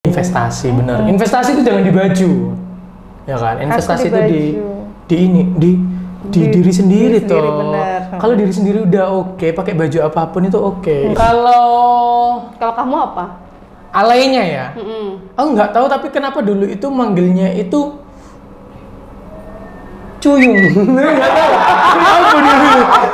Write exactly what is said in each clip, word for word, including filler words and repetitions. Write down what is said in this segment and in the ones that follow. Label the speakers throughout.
Speaker 1: Investasi, bener. Hmm. Investasi itu jangan di baju, ya kan? Investasi di itu di di ini di di, di diri sendiri, diri toh. Kalau diri sendiri udah oke, okay, pakai baju apapun itu oke. Okay. Hmm. Kalau
Speaker 2: kalau kamu apa?
Speaker 1: Alainya ya?
Speaker 2: Mm-hmm.
Speaker 1: Aku nggak tahu, tapi kenapa dulu itu manggilnya itu Cuyung. Nggak tahu. Kenapa dulu?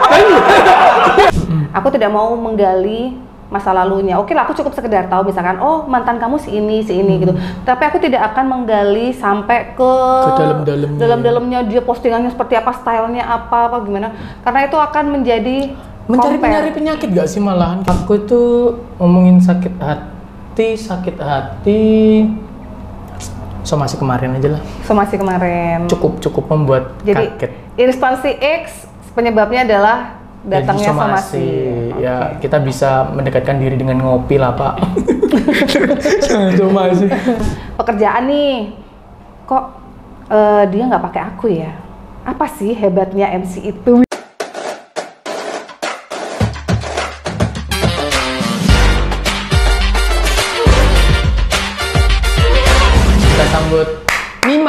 Speaker 2: Aku tidak mau menggali masa lalunya. Oke lah, aku cukup sekedar tahu misalkan, oh mantan kamu si ini, si ini hmm. gitu. Tapi aku tidak akan menggali sampai ke,
Speaker 1: ke dalam-dalamnya.
Speaker 2: Dalam-dalamnya dia postingannya seperti apa, stylenya apa, apa gimana. Karena itu akan menjadi
Speaker 1: mencari penyakit penyakit gak sih malahan. Aku itu ngomongin sakit hati, sakit hati. So masih kemarin aja lah.
Speaker 2: So masih kemarin.
Speaker 1: Cukup cukup membuat
Speaker 2: jadi,
Speaker 1: kaget.
Speaker 2: Instansi X penyebabnya adalah datangnya somasi.
Speaker 1: somasi. Ya, okay. Kita bisa mendekatkan diri dengan ngopi lah, Pak. Somasi.
Speaker 2: Pekerjaan nih, kok uh, dia nggak pakai aku ya? Apa sih hebatnya M C itu?
Speaker 1: Kita sambut Mima.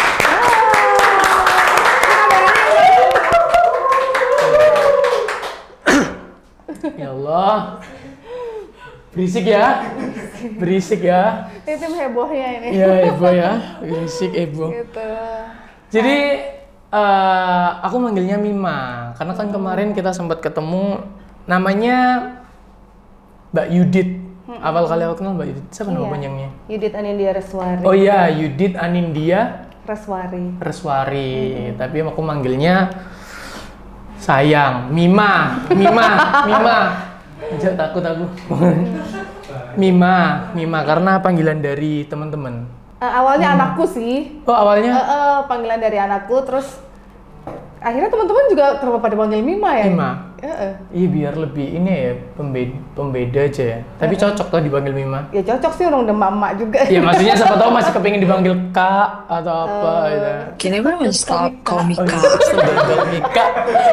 Speaker 1: Ya Allah, berisik ya, berisik ya.
Speaker 2: Ini tim hebohnya ini.
Speaker 1: Iya heboh ya, berisik heboh. Gitu. Jadi uh, aku manggilnya Mima, karena kan kemarin kita sempat ketemu, namanya Mbak Yudit. Hmm. Awal kali aku kenal Mbak Yudit, siapa iya. nama panjangnya?
Speaker 2: Yudit Anindya Reswari.
Speaker 1: Oh iya, Yudit Anindya
Speaker 2: Reswari.
Speaker 1: Reswari, hmm. tapi aku manggilnya sayang, Mima, Mima, Mima. Jangan takut aku. Mima, Mima karena panggilan dari teman-teman.
Speaker 2: Uh, awalnya Mima. Anakku sih.
Speaker 1: Oh awalnya?
Speaker 2: Uh, uh, panggilan dari anakku, terus akhirnya teman-teman juga kenapa pada panggil Mima ya?
Speaker 1: Mima.
Speaker 2: Uh, uh.
Speaker 1: Iya biar lebih ini ya pembeda, pembeda aja ya. Tapi uh, uh. cocok tuh dipanggil Mima.
Speaker 2: Ya cocok sih, orang udah emak juga.
Speaker 1: Iya maksudnya siapa tahu masih kepingin dipanggil Kak atau apa uh, gitu.
Speaker 3: Can everyone stop call me Kak?
Speaker 1: Call me Kak.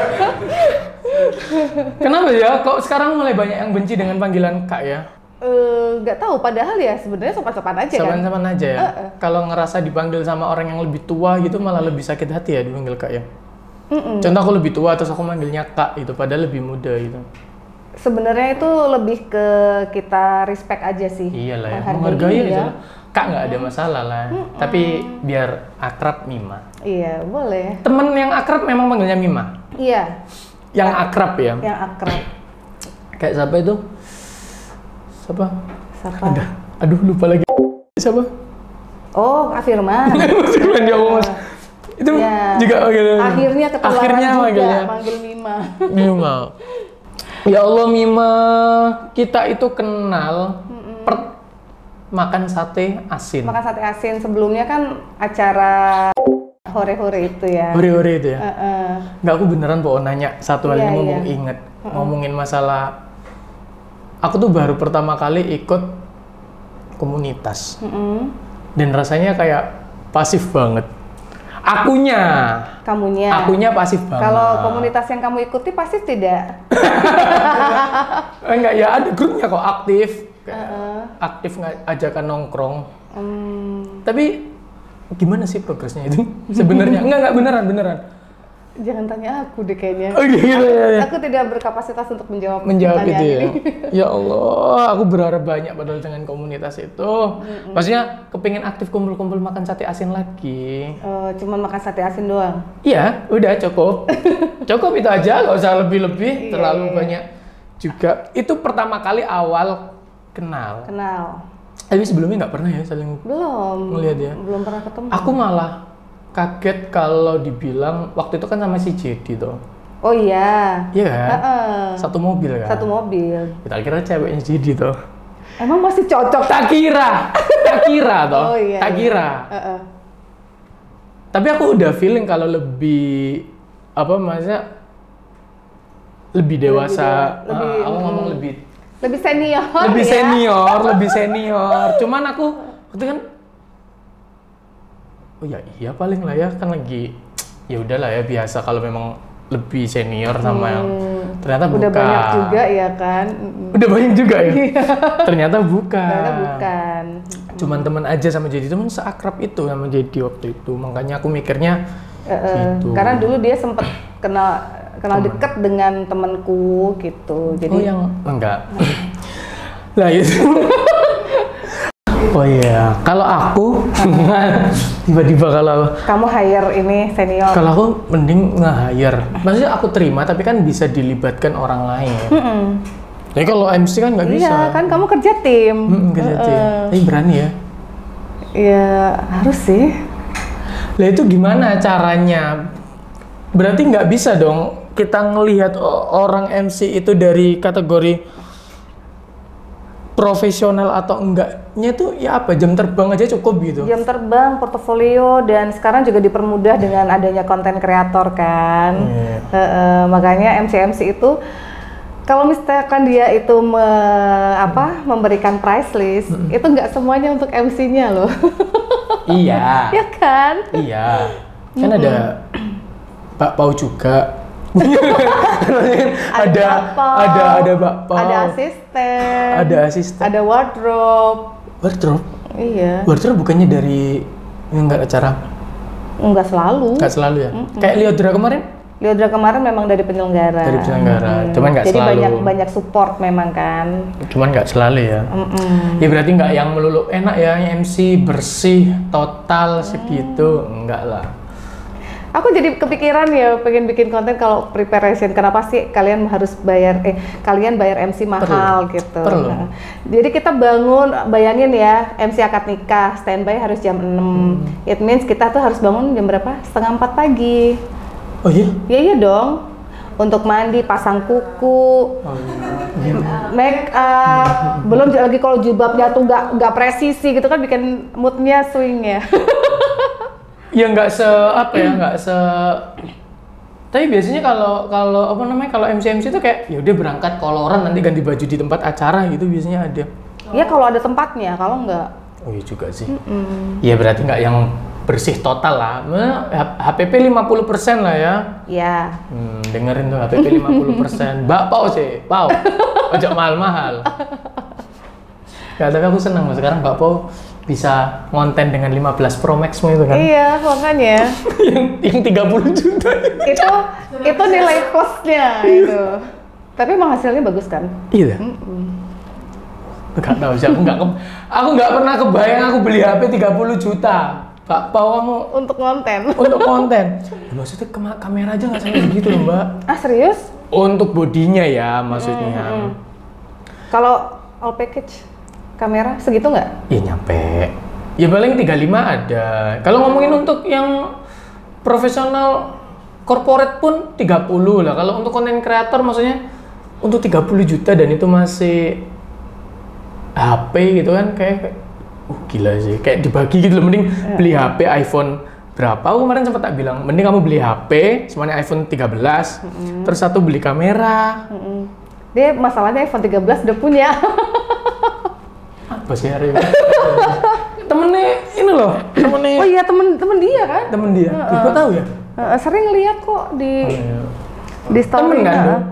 Speaker 1: Kenapa ya? Kok sekarang mulai banyak yang benci dengan panggilan Kak ya?
Speaker 2: Nggak uh, tahu, padahal ya sebenarnya sopan-sopan aja
Speaker 1: sopan
Speaker 2: kan?
Speaker 1: Sopan-sopan aja ya? Uh, uh. Kalau ngerasa dipanggil sama orang yang lebih tua gitu malah lebih sakit hati ya dipanggil Kak ya? Mm-mm. Contoh aku lebih tua terus aku manggilnya Kak gitu, padahal lebih muda gitu.
Speaker 2: Sebenarnya itu lebih ke kita respect aja sih.
Speaker 1: Iyalah ya, menghargai aja. Kak nggak ada masalah lah, mm-mm. tapi biar akrab Mima.
Speaker 2: Iya, boleh.
Speaker 1: Temen yang akrab memang manggilnya Mima?
Speaker 2: Iya.
Speaker 1: Yang akrab ya?
Speaker 2: Yang akrab.
Speaker 1: Kayak siapa itu? Siapa?
Speaker 2: Siapa?
Speaker 1: Ada. Aduh lupa lagi. Siapa?
Speaker 2: Oh, Kak Firman.
Speaker 1: Firman dia Mas. Itu ya. Juga manggilnya.
Speaker 2: Akhirnya ketularan
Speaker 1: Akhirnya
Speaker 2: juga
Speaker 1: manggilnya.
Speaker 2: manggil Mima.
Speaker 1: Mima. Ya Allah Mima, kita itu kenal per makan sate asin.
Speaker 2: Makan sate asin sebelumnya kan acara hore-hore itu ya.
Speaker 1: Hore-hore itu ya?
Speaker 2: Uh-uh.
Speaker 1: Nggak, aku beneran mau nanya satu hal
Speaker 2: yeah,
Speaker 1: ini ngomong
Speaker 2: yeah.
Speaker 1: inget.
Speaker 2: Uh-uh.
Speaker 1: Ngomongin masalah, aku tuh baru pertama kali ikut komunitas. Uh-uh. Dan rasanya kayak pasif banget. Akunya.
Speaker 2: Kamunya.
Speaker 1: Akunya pasif banget.
Speaker 2: Kalau komunitas yang kamu ikuti pasif tidak?
Speaker 1: Enggak, ya ada grupnya kok aktif.
Speaker 2: Uh-uh.
Speaker 1: Aktif ajakan nongkrong.
Speaker 2: Um.
Speaker 1: Tapi gimana sih progresnya itu sebenarnya? Enggak, enggak beneran, beneran.
Speaker 2: Jangan tanya aku deh kayaknya.
Speaker 1: Oh, gitu,
Speaker 2: aku,
Speaker 1: ya, ya.
Speaker 2: aku tidak berkapasitas untuk menjawab
Speaker 1: menjawab
Speaker 2: pertanyaan
Speaker 1: itu ya.
Speaker 2: ini.
Speaker 1: Ya Allah, aku berharap banyak padahal dengan komunitas itu. Mm-mm. Maksudnya kepingin aktif kumpul-kumpul makan sate asin lagi.
Speaker 2: Uh, cuman makan sate asin doang?
Speaker 1: Iya, udah cukup. Cukup itu aja, nggak usah lebih-lebih, terlalu
Speaker 2: yeah.
Speaker 1: banyak juga. Itu pertama kali awal kenal.
Speaker 2: Kenal.
Speaker 1: Tapi sebelumnya nggak pernah ya saling
Speaker 2: belum
Speaker 1: melihat ya.
Speaker 2: Belum pernah ketemu.
Speaker 1: Aku malah kaget kalau dibilang waktu itu kan sama si Jedi tuh.
Speaker 2: Oh iya.
Speaker 1: Iya kan?
Speaker 2: Uh-uh.
Speaker 1: Satu mobil kan?
Speaker 2: Satu mobil.
Speaker 1: Kita kira ceweknya Jedi tuh.
Speaker 2: Emang masih cocok?
Speaker 1: Tak kira, tak kira toh.
Speaker 2: Oh iya.
Speaker 1: Tak kira.
Speaker 2: Iya. Uh-uh.
Speaker 1: Tapi aku udah feeling kalau lebih apa maksudnya lebih dewasa.
Speaker 2: Lebih, lebih,
Speaker 1: ah, aku ngomong
Speaker 2: hmm.
Speaker 1: lebih.
Speaker 2: Lebih senior.
Speaker 1: Lebih
Speaker 2: ya?
Speaker 1: senior, lebih senior. Cuman aku itu kan. Oh ya iya paling lah ya kan lagi ya udahlah ya biasa kalau memang lebih senior sama hmm. yang ternyata bukan.
Speaker 2: Udah banyak juga ya kan.
Speaker 1: Udah banyak juga ya. Ternyata bukan.
Speaker 2: Ternyata bukan.
Speaker 1: cuman teman aja sama Jadi, teman seakrab itu sama Jadi waktu itu. Makanya aku mikirnya
Speaker 2: Uh, uh,
Speaker 1: gitu.
Speaker 2: Karena dulu dia sempet kenal kenal
Speaker 1: Temen.
Speaker 2: deket dengan temanku gitu. Jadi
Speaker 1: Oh yang enggak. Lah itu. Oh iya, kalau aku tiba-tiba kalau
Speaker 2: kamu hire ini senior.
Speaker 1: kalau aku mending nge-hire. Maksudnya aku terima tapi kan bisa dilibatkan orang lain.
Speaker 2: Mm-mm.
Speaker 1: Jadi kalau M C kan nggak bisa.
Speaker 2: Iya, kan kamu kerja tim.
Speaker 1: Mm, kerja tim.
Speaker 2: Uh-uh.
Speaker 1: Tapi berani ya.
Speaker 2: Ya harus sih.
Speaker 1: Lah itu gimana caranya? Berarti nggak bisa dong kita ngelihat o- orang M C itu dari kategori profesional atau enggaknya tuh ya apa, jam terbang aja cukup gitu.
Speaker 2: Jam terbang, portofolio, dan sekarang juga dipermudah dengan adanya konten kreator kan.
Speaker 1: Iya.
Speaker 2: Uh-uh, makanya M C M C itu kalau misalkan dia itu me, apa memberikan price list,
Speaker 1: Mm-mm.
Speaker 2: itu nggak semuanya untuk M C-nya loh.
Speaker 1: Iya.
Speaker 2: Ya kan?
Speaker 1: Iya. Kan ada Pak Pau juga. ada
Speaker 2: Bakpao,
Speaker 1: ada ada Pak Pau.
Speaker 2: ada asisten,
Speaker 1: Ada asisten.
Speaker 2: ada wardrobe.
Speaker 1: Wardrobe.
Speaker 2: Iya.
Speaker 1: Wardrobe bukannya dari yang enggak acara?
Speaker 2: Enggak selalu.
Speaker 1: Enggak selalu ya. Kayak Liodra kemarin?
Speaker 2: Liodra kemarin memang dari penyelenggara.
Speaker 1: Dari penyelenggara.
Speaker 2: Mm-mm.
Speaker 1: Cuman nggak
Speaker 2: Jadi
Speaker 1: selalu.
Speaker 2: banyak banyak support memang kan.
Speaker 1: Cuman nggak selalu ya.
Speaker 2: Mm-mm.
Speaker 1: Ya berarti nggak yang melulu enak ya M C bersih total segitu, enggak lah.
Speaker 2: Aku jadi kepikiran ya pengen bikin konten kalau preparation. Kenapa sih kalian harus bayar eh kalian bayar M C mahal
Speaker 1: Perlu.
Speaker 2: gitu.
Speaker 1: Perlu.
Speaker 2: Nah, jadi kita bangun, bayangin ya, M C akad nikah, standby harus jam enam.
Speaker 1: Hmm.
Speaker 2: It means kita tuh harus bangun jam berapa? Setengah empat pagi.
Speaker 1: Oh iya?
Speaker 2: Ya iya dong. Untuk mandi, pasang kuku,
Speaker 1: Oh iya.
Speaker 2: make up, belum lagi kalau jilbabnya tuh nggak nggak presisi gitu kan bikin moodnya swing ya.
Speaker 1: Ya nggak se apa ya, nggak se. Tapi biasanya kalau kalau apa namanya kalau M C M C itu kayak ya udah berangkat koloran nanti ganti baju di tempat acara gitu biasanya ada.
Speaker 2: Ya kalau ada tempatnya, kalau nggak.
Speaker 1: Oh iya juga sih.
Speaker 2: Mm.
Speaker 1: Ya berarti nggak yang bersih total lah. Nah, H P P lima puluh persen lah ya.
Speaker 2: Ya.
Speaker 1: Hmm, dengerin tuh H P P lima puluh persen. Mbak Pau sih, Pau. Ojek mahal-mahal. Ya, tapi aku senang loh sekarang Mbak Pau bisa ngonten dengan lima belas Pro Max itu kan.
Speaker 2: Iya, makanya.
Speaker 1: yang yang tiga puluh juta.
Speaker 2: itu itu nilai plusnya itu. Tapi emang hasilnya bagus kan?
Speaker 1: Iya. Enggak tahu sih, aku enggak ke- aku enggak pernah kebayang aku beli H P tiga puluh juta. Mbak Pau kamu
Speaker 2: Untuk konten.
Speaker 1: untuk konten. Ya, maksudnya kema- kamera aja nggak sampai segitu loh, Mbak.
Speaker 2: Ah serius?
Speaker 1: Untuk bodinya ya maksudnya.
Speaker 2: Kalau all package kamera segitu nggak?
Speaker 1: Ya nyampe. Ya paling tiga puluh lima ada. Kalau ngomongin untuk yang profesional corporate pun tiga puluh lah. Kalau untuk konten kreator maksudnya untuk tiga puluh juta dan itu masih H P gitu kan kayak uh gila sih. Kayak dibagi gitu loh, mending beli H P iPhone berapa? Aku kemarin sempat tak bilang, mending kamu beli H P semuanya iPhone tiga belas. Terus satu beli kamera.
Speaker 2: Mm-mm. Dia masalahnya iPhone tiga belas udah punya.
Speaker 1: Apa sih hari ini? Temennya ini loh, temennya
Speaker 2: Oh iya temen-temen dia kan?
Speaker 1: temen dia.
Speaker 2: Heeh.
Speaker 1: Gue tahu ya.
Speaker 2: Uh, sering lihat kok di
Speaker 1: Iya.
Speaker 2: di story.
Speaker 1: Temen kan
Speaker 2: Heeh.
Speaker 1: dong?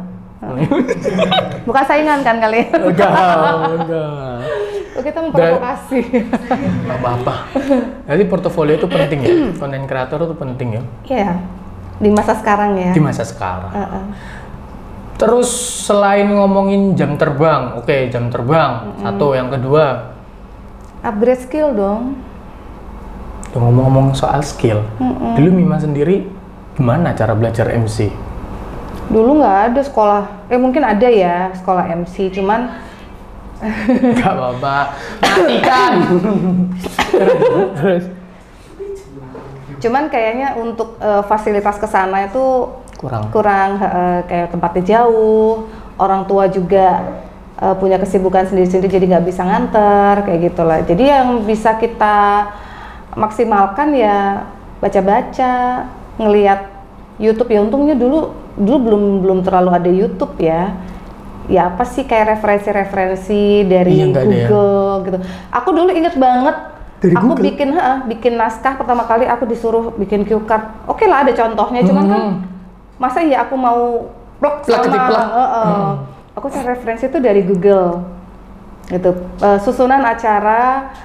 Speaker 2: Bukan saingan kan kalian?
Speaker 1: Enggak, enggak.
Speaker 2: Oh, kita memprovokasi.
Speaker 1: Enggak apa-apa. Jadi portofolio itu penting ya. Konten kreator itu penting ya.
Speaker 2: Iya. Di masa sekarang ya.
Speaker 1: Di masa sekarang.
Speaker 2: Heeh.
Speaker 1: Terus selain ngomongin jam terbang, oke jam terbang. Satu, yang kedua.
Speaker 2: Upgrade skill dong.
Speaker 1: Tuh, ngomong-ngomong soal skill.
Speaker 2: Mm-mm.
Speaker 1: Dulu Mima sendiri gimana cara belajar M C?
Speaker 2: Dulu nggak ada sekolah, eh mungkin ada ya sekolah M C, cuman
Speaker 1: Enggak apa-apa. Matikan. Terus
Speaker 2: cuman kayaknya untuk eh, fasilitas kesana itu
Speaker 1: kurang.
Speaker 2: kurang eh, kayak tempatnya jauh, orang tua juga eh, punya kesibukan sendiri-sendiri jadi nggak bisa nganter kayak gitulah. Jadi yang bisa kita maksimalkan ya baca-baca, ngelihat YouTube ya. Untungnya dulu dulu belum belum terlalu ada YouTube ya. Ya apa sih kayak referensi-referensi dari
Speaker 1: Iya, nggak ada ya.
Speaker 2: Google gitu. Aku dulu inget banget.
Speaker 1: Dari
Speaker 2: aku
Speaker 1: Google?
Speaker 2: bikin ha, bikin naskah pertama kali aku disuruh bikin cue card. Oke lah ada contohnya, cuman kan
Speaker 1: Hmm.
Speaker 2: masa ya aku mau plok
Speaker 1: Plak
Speaker 2: sama
Speaker 1: ketik plak.
Speaker 2: uh, uh. Aku cari referensi itu dari Google gitu. Uh, susunan acara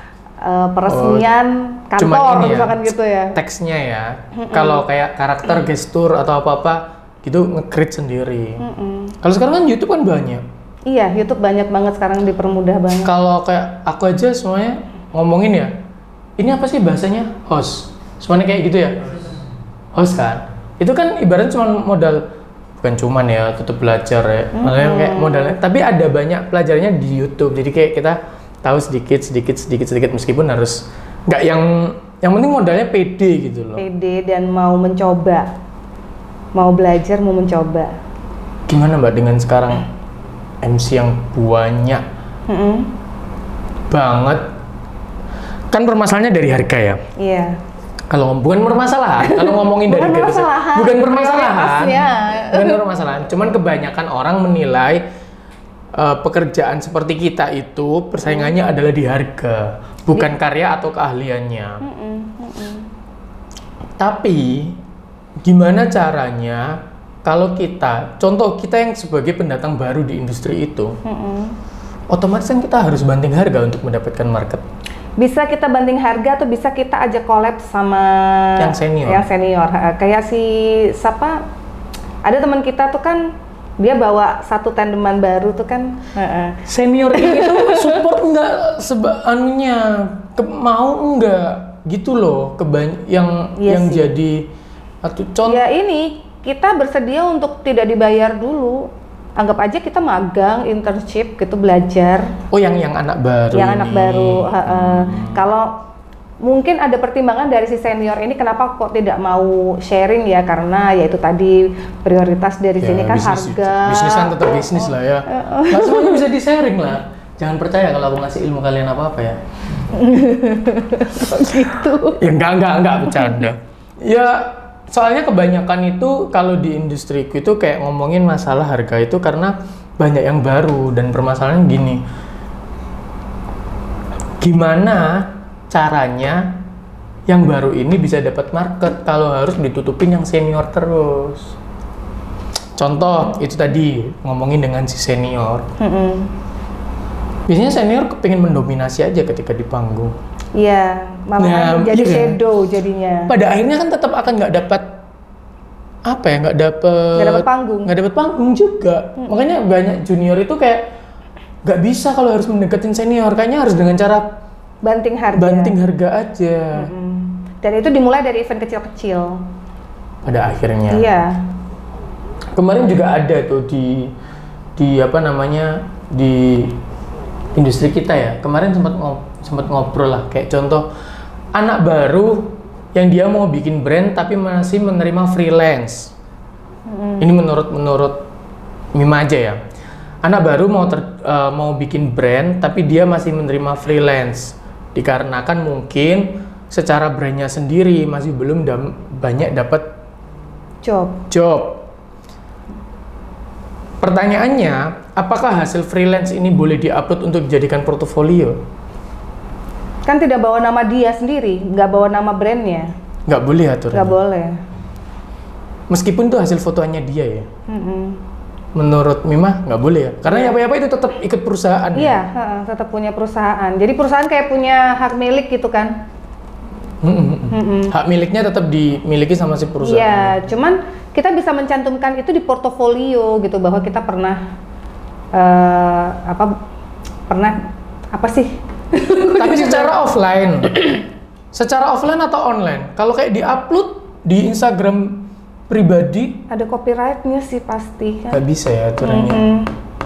Speaker 2: uh, peresmian
Speaker 1: oh,
Speaker 2: kantor
Speaker 1: ya,
Speaker 2: misalkan gitu ya.
Speaker 1: Teksnya ya. Kalau kayak karakter, gestur atau apa-apa gitu nge-create sendiri. Kalau sekarang kan YouTube kan banyak.
Speaker 2: Iya, YouTube banyak banget sekarang, dipermudah banget.
Speaker 1: Kalau kayak aku aja semuanya ngomongin ya, ini apa sih bahasanya? Host. Semuanya kayak gitu ya. Host kan. Itu kan ibaratnya cuma modal, bukan cuman ya, tetap belajar ya. Mm-hmm. Maksudnya kayak modalnya, tapi ada banyak pelajarannya di YouTube. Jadi kayak kita tahu sedikit, sedikit, sedikit, sedikit meskipun harus nggak yang yang penting modalnya pede gitu loh.
Speaker 2: Pede dan mau mencoba, mau belajar, mau mencoba.
Speaker 1: Gimana Mbak dengan sekarang M C yang banyak
Speaker 2: mm-hmm.
Speaker 1: banget? Kan permasalahannya dari harga ya.
Speaker 2: Iya.
Speaker 1: Kalau bukan permasalahan, kalau ngomongin dari
Speaker 2: bukan permasalahan,
Speaker 1: bukan permasalahan,
Speaker 2: bukan
Speaker 1: permasalahan. Cuman kebanyakan orang menilai uh, pekerjaan seperti kita itu persaingannya hmm. adalah di harga, bukan di... karya atau keahliannya. Hmm, hmm, hmm. Tapi gimana caranya kalau kita, contoh kita yang sebagai pendatang baru di industri itu, hmm. otomatis kan kita harus banting harga untuk mendapatkan market.
Speaker 2: Bisa kita banding harga atau bisa kita ajak collab sama
Speaker 1: yang senior.
Speaker 2: Yang senior. Kayak si siapa? Ada teman kita tuh kan dia bawa satu tandeman baru tuh kan.
Speaker 1: Senior ini tuh support enggak sebaannya ke, mau enggak gitu loh kebany yang iya yang sih. Jadi atau contoh.
Speaker 2: Ya ini kita bersedia untuk tidak dibayar dulu. Anggap aja kita magang, internship gitu, belajar.
Speaker 1: Oh, yang yang anak baru.
Speaker 2: Yang
Speaker 1: ini.
Speaker 2: anak baru. Uh, uh. Kalau mungkin ada pertimbangan dari si senior ini, kenapa kok tidak mau sharing ya? Karena ya itu tadi prioritas dari ya, sini kan bisnis, harga.
Speaker 1: Bisnis kan tetap bisnis lah ya. Uh, uh. Nah, semuanya bisa di sharing lah. Jangan percaya kalau aku ngasih ilmu kalian apa-apa ya.
Speaker 2: Gitu.
Speaker 1: Ya enggak enggak enggak bercanda. Ya. Soalnya kebanyakan itu kalau di industriku itu kayak ngomongin masalah harga itu karena banyak yang baru dan permasalahannya gini. Gimana caranya yang baru ini bisa dapat market kalau harus ditutupin yang senior terus? Contoh itu tadi ngomongin dengan si senior. Mm-hmm. Biasanya senior kepingin mendominasi aja ketika di panggung.
Speaker 2: Iya, malah nah, jadi iya. shadow jadinya.
Speaker 1: Pada akhirnya kan tetap akan nggak dapat apa ya, nggak dapat
Speaker 2: nggak dapat panggung,
Speaker 1: nggak dapat panggung juga. Hmm. Makanya banyak junior itu kayak nggak bisa kalau harus mendekatin senior, kayaknya harus dengan cara
Speaker 2: banting harga.
Speaker 1: Banting harga aja.
Speaker 2: Hmm. Dan itu dimulai dari event kecil-kecil.
Speaker 1: Pada akhirnya.
Speaker 2: Iya.
Speaker 1: Kemarin juga ada tuh di di apa namanya di industri kita ya. Kemarin sempat ngobrol sempat ngobrol lah, kayak contoh anak baru yang dia mau bikin brand tapi masih menerima freelance. Hmm. Ini menurut menurut Mima aja ya. Anak baru mau ter, uh, mau bikin brand tapi dia masih menerima freelance dikarenakan mungkin secara brandnya sendiri masih belum dam, banyak dapat
Speaker 2: job.
Speaker 1: Job. Pertanyaannya, apakah hasil freelance ini boleh diupload untuk dijadikan portofolio?
Speaker 2: Kan tidak bawa nama dia sendiri, nggak bawa nama brandnya.
Speaker 1: Nggak boleh aturannya.
Speaker 2: Nggak boleh.
Speaker 1: Meskipun itu hasil fotonya dia ya. Mm-hmm. Menurut Mima nggak boleh ya, karena yeah. apa-apa itu tetap ikut perusahaan.
Speaker 2: Iya,
Speaker 1: ya?
Speaker 2: tetap punya perusahaan. Jadi perusahaan kayak punya hak milik gitu kan.
Speaker 1: Mm-hmm. Mm-hmm. Hak miliknya tetap dimiliki sama si perusahaan.
Speaker 2: Iya, cuman kita bisa mencantumkan itu di portofolio gitu bahwa kita pernah uh, apa pernah apa sih?
Speaker 1: Tapi secara offline, secara offline atau online? Kalau kayak di-upload di Instagram pribadi,
Speaker 2: ada copyrightnya sih pasti kan?
Speaker 1: Gak bisa ya aturannya. Mm-hmm.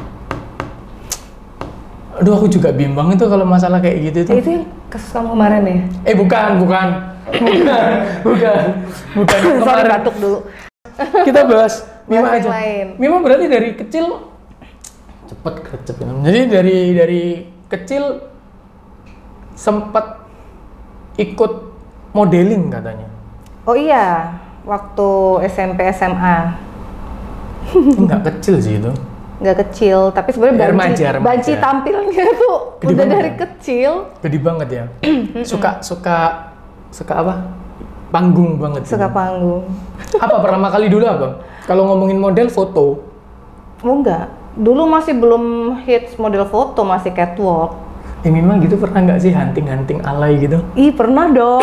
Speaker 1: Aduh, aku juga bimbang itu kalau masalah kayak gitu tuh.
Speaker 2: Eh, itu yang kasus kamu kemarin ya?
Speaker 1: Eh bukan, bukan, bukan, bukan, bukan.
Speaker 2: Sorry, batuk dulu.
Speaker 1: Kita bahas Mima aja.
Speaker 2: Lain.
Speaker 1: Mima berarti dari kecil cepet kecep. Jadi dari dari kecil sempat ikut modeling katanya.
Speaker 2: Oh iya, waktu S M P S M A.
Speaker 1: Enggak kecil sih itu.
Speaker 2: Enggak kecil, tapi sebenarnya banci,
Speaker 1: remaja, remaja.
Speaker 2: banci tampilnya tuh
Speaker 1: Gede
Speaker 2: udah dari
Speaker 1: ya?
Speaker 2: kecil.
Speaker 1: Gede banget ya. suka suka suka apa? Panggung banget.
Speaker 2: Suka gitu. Panggung.
Speaker 1: Apa pertama kali dulu apa? Kalau ngomongin model foto?
Speaker 2: Oh enggak. Dulu masih belum hits model foto, masih catwalk.
Speaker 1: Eh Mima gitu pernah nggak sih hunting-hunting alay gitu?
Speaker 2: Ih pernah dong.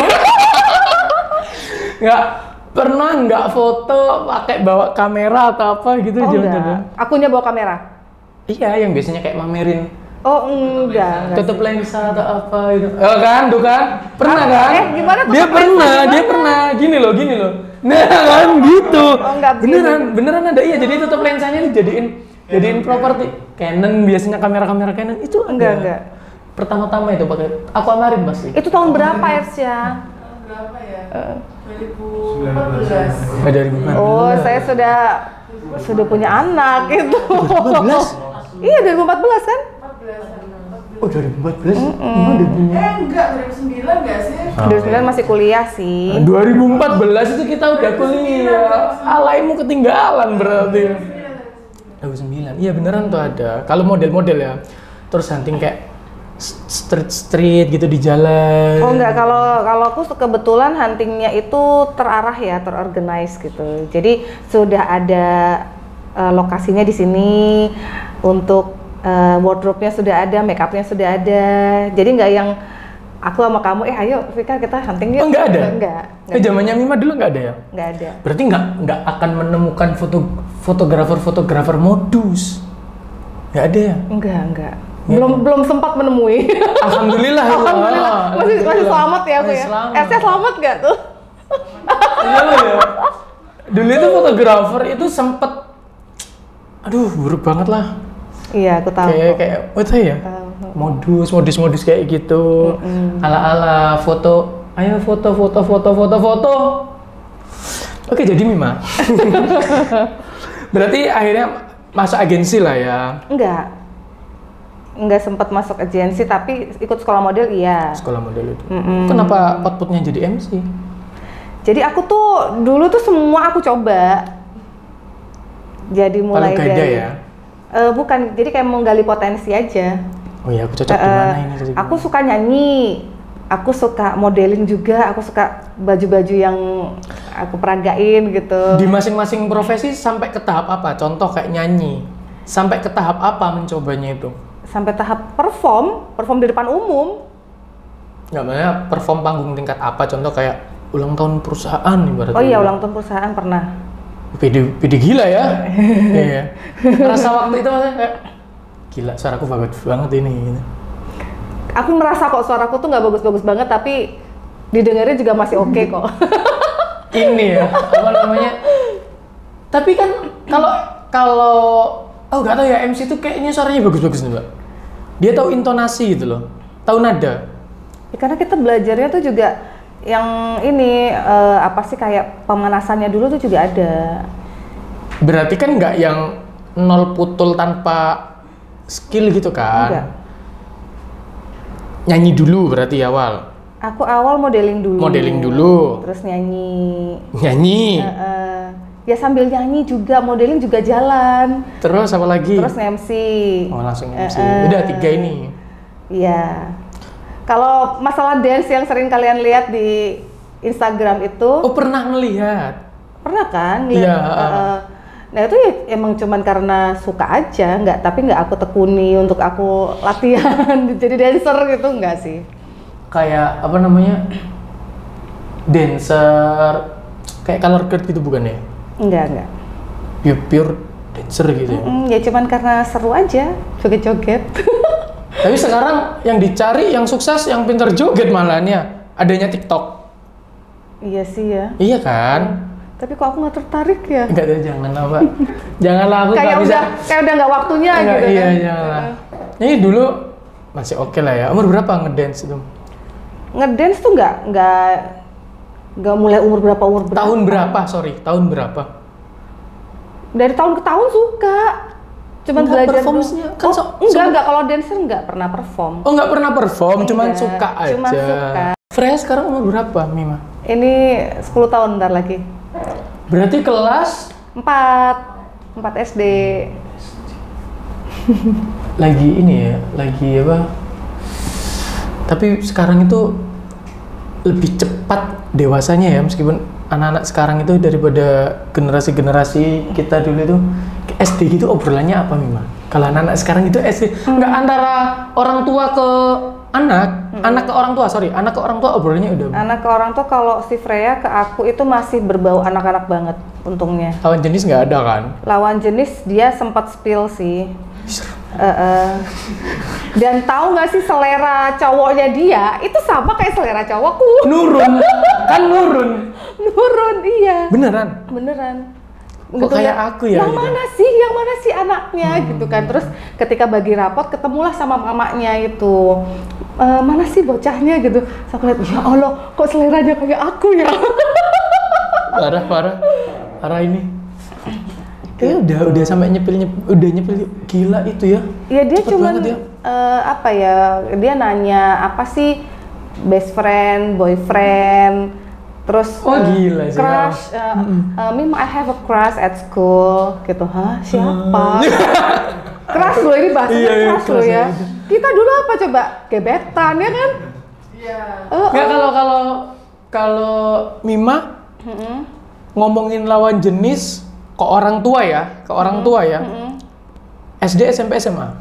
Speaker 1: Nggak pernah nggak foto pakai bawa kamera atau apa gitu?
Speaker 2: Oh
Speaker 1: jangan
Speaker 2: enggak, akunya bawa kamera?
Speaker 1: Iya, yang biasanya kayak mamerin
Speaker 2: Oh enggak, enggak
Speaker 1: tutup lensa atau apa gitu. Oh kan, tuh kan? Pernah
Speaker 2: Ah,
Speaker 1: kan?
Speaker 2: eh, gimana tutup
Speaker 1: dia
Speaker 2: lensa
Speaker 1: pernah,
Speaker 2: gimana?
Speaker 1: dia pernah. Gini loh, gini loh. Nah kan gitu.
Speaker 2: Oh, enggak
Speaker 1: beneran,
Speaker 2: begini.
Speaker 1: beneran ada iya. Jadi tutup lensanya dijadiin jadiin properti. Canon biasanya kamera-kamera Canon itu ada.
Speaker 2: Enggak, enggak.
Speaker 1: Pertama-tama itu pakai aquamarine pasti.
Speaker 2: Itu tahun berapa Ersya?
Speaker 4: Berapa ya?
Speaker 2: Eh.
Speaker 4: dua ribu empat belas.
Speaker 1: Nggak dari bukan.
Speaker 2: Oh, saya sudah sudah punya anak itu.
Speaker 1: dua ribu empat belas?
Speaker 2: Iya, dua ribu empat belas kan?
Speaker 4: empat belas.
Speaker 1: Oh dua ribu empat belas? Emang udah punya.
Speaker 4: Eh enggak, dua ribu sembilan enggak sih?
Speaker 2: dua ribu sembilan masih kuliah sih.
Speaker 1: dua ribu empat belas itu kita udah kuliah. Alaimu ketinggalan berarti. dua ribu sembilan. Iya beneran tuh ada. Kalau model-model ya. Terus hunting kayak street-street gitu di jalan.
Speaker 2: Oh enggak, kalau kalau aku kebetulan huntingnya itu terarah ya, terorganize gitu. Jadi sudah ada uh, lokasinya di sini untuk uh, wardrobe-nya sudah ada, make up-nya sudah ada. Jadi nggak yang aku sama kamu, eh ayo Vika kita hunting yuk.
Speaker 1: Oh nggak ada?
Speaker 2: Enggak.
Speaker 1: Eh zamannya Mima dulu nggak ada ya?
Speaker 2: Nggak ada.
Speaker 1: Berarti nggak nggak akan menemukan foto fotografer-fotografer modus. Nggak ada ya?
Speaker 2: Enggak, enggak. Belum belum sempat menemui.
Speaker 1: Alhamdulillah.
Speaker 2: Alhamdulillah.
Speaker 1: Oh,
Speaker 2: Masih masih selamat ya aku
Speaker 1: Masih
Speaker 2: ya.
Speaker 1: selamat.
Speaker 2: Eh, saya selamat nggak tuh?
Speaker 1: Iya ya. Dulu itu fotografer itu sempet, aduh buruk banget lah.
Speaker 2: Iya, aku tahu.
Speaker 1: Kayak kayak apa tuh ya?
Speaker 2: Tahu.
Speaker 1: Modus, modus-modus kayak gitu. Ala-ala foto, ayo foto, foto, foto, foto, foto. Oke, jadi Mima. Berarti akhirnya masuk agensi lah ya.
Speaker 2: Enggak. Enggak sempat masuk agensi tapi ikut sekolah model iya.
Speaker 1: Sekolah model itu.
Speaker 2: Mm-mm.
Speaker 1: Kenapa outputnya jadi M C?
Speaker 2: Jadi aku tuh dulu tuh semua aku coba. Jadi mulai
Speaker 1: Paling gada
Speaker 2: dari
Speaker 1: ya?
Speaker 2: Eh, bukan, jadi kayak menggali potensi aja.
Speaker 1: Oh iya, aku cocok
Speaker 2: Eh,
Speaker 1: di mana ini? Cocok di
Speaker 2: aku
Speaker 1: mana?
Speaker 2: suka nyanyi, aku suka modeling juga, aku suka baju-baju yang aku peragain gitu.
Speaker 1: Di masing-masing profesi sampai ke tahap apa? Contoh kayak nyanyi. Sampai ke tahap apa mencobanya itu?
Speaker 2: Sampai tahap perform, perform di depan umum.
Speaker 1: Nggak, maksudnya perform panggung tingkat apa? Contoh kayak ulang tahun perusahaan ibaratnya.
Speaker 2: Oh iya, ulang tahun perusahaan pernah.
Speaker 1: Pede, pede gila ya. Iya. Rasa waktu itu maksudnya kayak gila, suaraku bagus banget ini. Gitu.
Speaker 2: Aku merasa kok suaraku tuh nggak bagus-bagus banget, tapi didengarnya juga masih oke kok.
Speaker 1: Ini ya, apa namanya? Tapi kan kalau kalau oh nggak tahu ya, M C itu kayaknya suaranya bagus-bagus nih Mbak. Dia tahu intonasi gitu loh, tahu nada.
Speaker 2: Ya, karena kita belajarnya tuh juga yang ini eh, apa sih kayak pemanasannya dulu tuh juga ada.
Speaker 1: Berarti kan nggak yang nol putul tanpa skill gitu kan?
Speaker 2: Enggak.
Speaker 1: Nyanyi dulu berarti awal.
Speaker 2: Aku awal modeling dulu.
Speaker 1: Modeling dulu.
Speaker 2: Terus nyanyi.
Speaker 1: Nyanyi.
Speaker 2: Eh, eh, ya sambil nyanyi juga, modeling juga jalan.
Speaker 1: Terus apa lagi?
Speaker 2: Terus nge-M C.
Speaker 1: Oh langsung M C.
Speaker 2: Eh, eh.
Speaker 1: Udah tiga ini.
Speaker 2: Iya. Kalau masalah dance yang sering kalian lihat di Instagram itu,
Speaker 1: Oh pernah melihat.
Speaker 2: pernah kan?
Speaker 1: Iya,
Speaker 2: Lihat,
Speaker 1: uh.
Speaker 2: eh, nah itu ya emang cuman karena suka aja, nggak, tapi nggak aku tekuni untuk aku latihan jadi dancer gitu, nggak sih.
Speaker 1: Kayak apa namanya? Dancer kayak color guard gitu bukan ya?
Speaker 2: Enggak, enggak.
Speaker 1: Pure, pure dancer gitu ya.
Speaker 2: Mm, ya cuman karena seru aja, joget-joget.
Speaker 1: Tapi sekarang yang dicari, yang sukses, yang pinter joget malahannya adanya TikTok.
Speaker 2: Iya sih ya.
Speaker 1: Iya kan?
Speaker 2: Tapi kok aku nggak tertarik ya?
Speaker 1: Enggak ada, jangan apa. Janganlah aku
Speaker 2: Kayak
Speaker 1: nggak bisa.
Speaker 2: udah, kayak udah nggak waktunya
Speaker 1: Enggak,
Speaker 2: gitu
Speaker 1: iya,
Speaker 2: kan.
Speaker 1: janganlah. Ini dulu masih oke lah ya. Umur berapa ngedance itu?
Speaker 2: Ngedance tuh nggak, nggak, nggak mulai umur berapa umur berapa.
Speaker 1: Tahun berapa? Sorry, tahun berapa?
Speaker 2: Dari tahun ke tahun suka. Cuman
Speaker 1: Enggak,
Speaker 2: belajar
Speaker 1: performance-nya
Speaker 2: dulu.
Speaker 1: kan
Speaker 2: oh,
Speaker 1: so-
Speaker 2: enggak,
Speaker 1: so-
Speaker 2: enggak, kalau dancer enggak pernah perform.
Speaker 1: Oh nggak pernah perform, cuman
Speaker 2: Enggak,
Speaker 1: suka aja.
Speaker 2: cuman suka.
Speaker 1: Freya sekarang umur berapa, Mima?
Speaker 2: Ini sepuluh tahun ntar lagi.
Speaker 1: Berarti kelas
Speaker 2: Empat, empat S D.
Speaker 1: lagi ini ya, lagi apa? Tapi sekarang itu lebih cepat dewasanya ya, meskipun anak-anak sekarang itu daripada generasi-generasi kita dulu itu S D gitu obrolannya apa Mima? Kalau anak-anak sekarang itu S D,
Speaker 2: Hmm.
Speaker 1: nggak antara orang tua ke anak,
Speaker 2: Hmm.
Speaker 1: anak ke orang tua, sorry, anak ke orang tua obrolannya udah.
Speaker 2: Anak ke orang tuh kalau si Freya ke aku itu masih berbau anak-anak banget untungnya.
Speaker 1: Lawan jenis nggak ada kan?
Speaker 2: Lawan jenis dia sempat spill sih. Eh, eh. Dan tahu nggak sih selera cowoknya dia itu sama kayak selera cowokku.
Speaker 1: Nurun, kan nurun.
Speaker 2: Nurun, iya.
Speaker 1: Beneran?
Speaker 2: Beneran.
Speaker 1: Kok kayak
Speaker 2: ya,
Speaker 1: aku ya,
Speaker 2: Yang
Speaker 1: gitu?
Speaker 2: mana sih, yang mana sih anaknya gitu kan. Terus ketika bagi rapot ketemulah sama mamanya itu. E, mana sih bocahnya gitu. Terus aku lihat, ya Allah, kok seleranya kayak aku ya.
Speaker 1: Parah, parah. Parah ini. Kayaknya udah udah sampai nyepil, nyepil udah nyepil gila itu ya.
Speaker 2: Ya dia
Speaker 1: Cepet
Speaker 2: cuman
Speaker 1: banget ya.
Speaker 2: eh, apa ya? Dia nanya apa sih best friend, boyfriend, terus
Speaker 1: Oh,
Speaker 2: eh,
Speaker 1: gila sih,
Speaker 2: crush. eh, eh, Mim, I have a crush at school, gitu. Hah? Siapa? Crush lo ini bahasanya
Speaker 1: Iya, iya,
Speaker 2: crush lo
Speaker 1: crush
Speaker 2: ya.
Speaker 1: itu.
Speaker 2: Kita dulu apa coba? Gebetan ya kan?
Speaker 4: Iya.
Speaker 2: Oh,
Speaker 1: Nggak, kalau kalau kalau Mima ngomongin lawan jenis ke orang tua ya, ke orang tua ya. S D, S M P, S M A.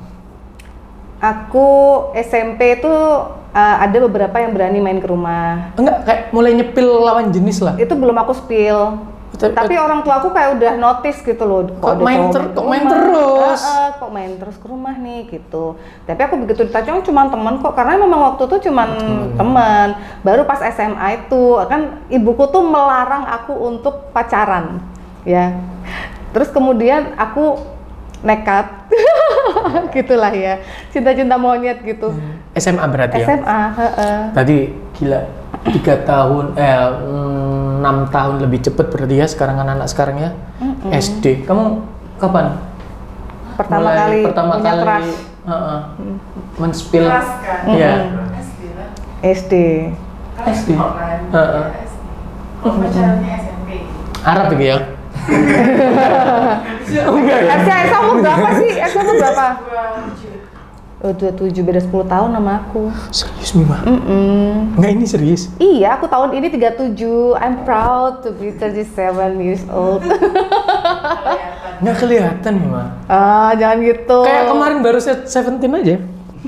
Speaker 2: Aku S M P itu uh, ada beberapa yang berani main ke rumah.
Speaker 1: Enggak, kayak mulai nyepil lawan jenis lah.
Speaker 2: Itu belum aku spill.
Speaker 1: Tapi-
Speaker 2: Tapi orang tua aku kayak udah notice gitu loh.
Speaker 1: Kok
Speaker 2: ada
Speaker 1: main
Speaker 2: cowok
Speaker 1: ter-
Speaker 2: ke
Speaker 1: kok main
Speaker 2: rumah.
Speaker 1: terus?
Speaker 2: Ah, ah, kok main terus ke rumah nih gitu. Tapi aku begitu ditanya, oh, cuma teman kok. Karena memang waktu itu cuma teman. Baru pas S M A itu kan ibuku tuh melarang aku untuk pacaran, ya. Terus kemudian aku nekat, gitulah ya. Cinta-cinta monyet gitu.
Speaker 1: S M A berarti ya.
Speaker 2: S M A, heeh.
Speaker 1: Tadi gila tiga tahun eh mm, enam tahun lebih cepet berarti ya sekarang anak-anak sekarang ya. S D. Kamu kapan?
Speaker 2: Pertama
Speaker 1: Mulai
Speaker 2: kali
Speaker 1: pertama
Speaker 2: punya
Speaker 1: kali
Speaker 2: crush.
Speaker 1: heeh, men-spill.
Speaker 4: Keras kan?
Speaker 1: Iya.
Speaker 4: S D lah.
Speaker 2: S D.
Speaker 4: Kan
Speaker 1: S D.
Speaker 4: kok kan?
Speaker 1: Heeh.
Speaker 4: S D. Kalau pacarannya S M P.
Speaker 1: Arab gitu ya. Enggak ya.
Speaker 2: S M umur berapa sih? S M umur berapa?
Speaker 4: Dua tujuh.
Speaker 2: Oh, dua puluh tujuh, beda sepuluh tahun sama aku.
Speaker 1: Serius Mima?
Speaker 2: Mm-mm.
Speaker 1: Enggak, ini serius.
Speaker 2: Iya, aku tahun ini tiga puluh tujuh. I'm proud to be thirty-seven years old.
Speaker 4: Kelihatan.
Speaker 1: Nggak kelihatan Mima.
Speaker 2: Ah, jangan gitu.
Speaker 1: Kayak kemarin baru set seventeen aja.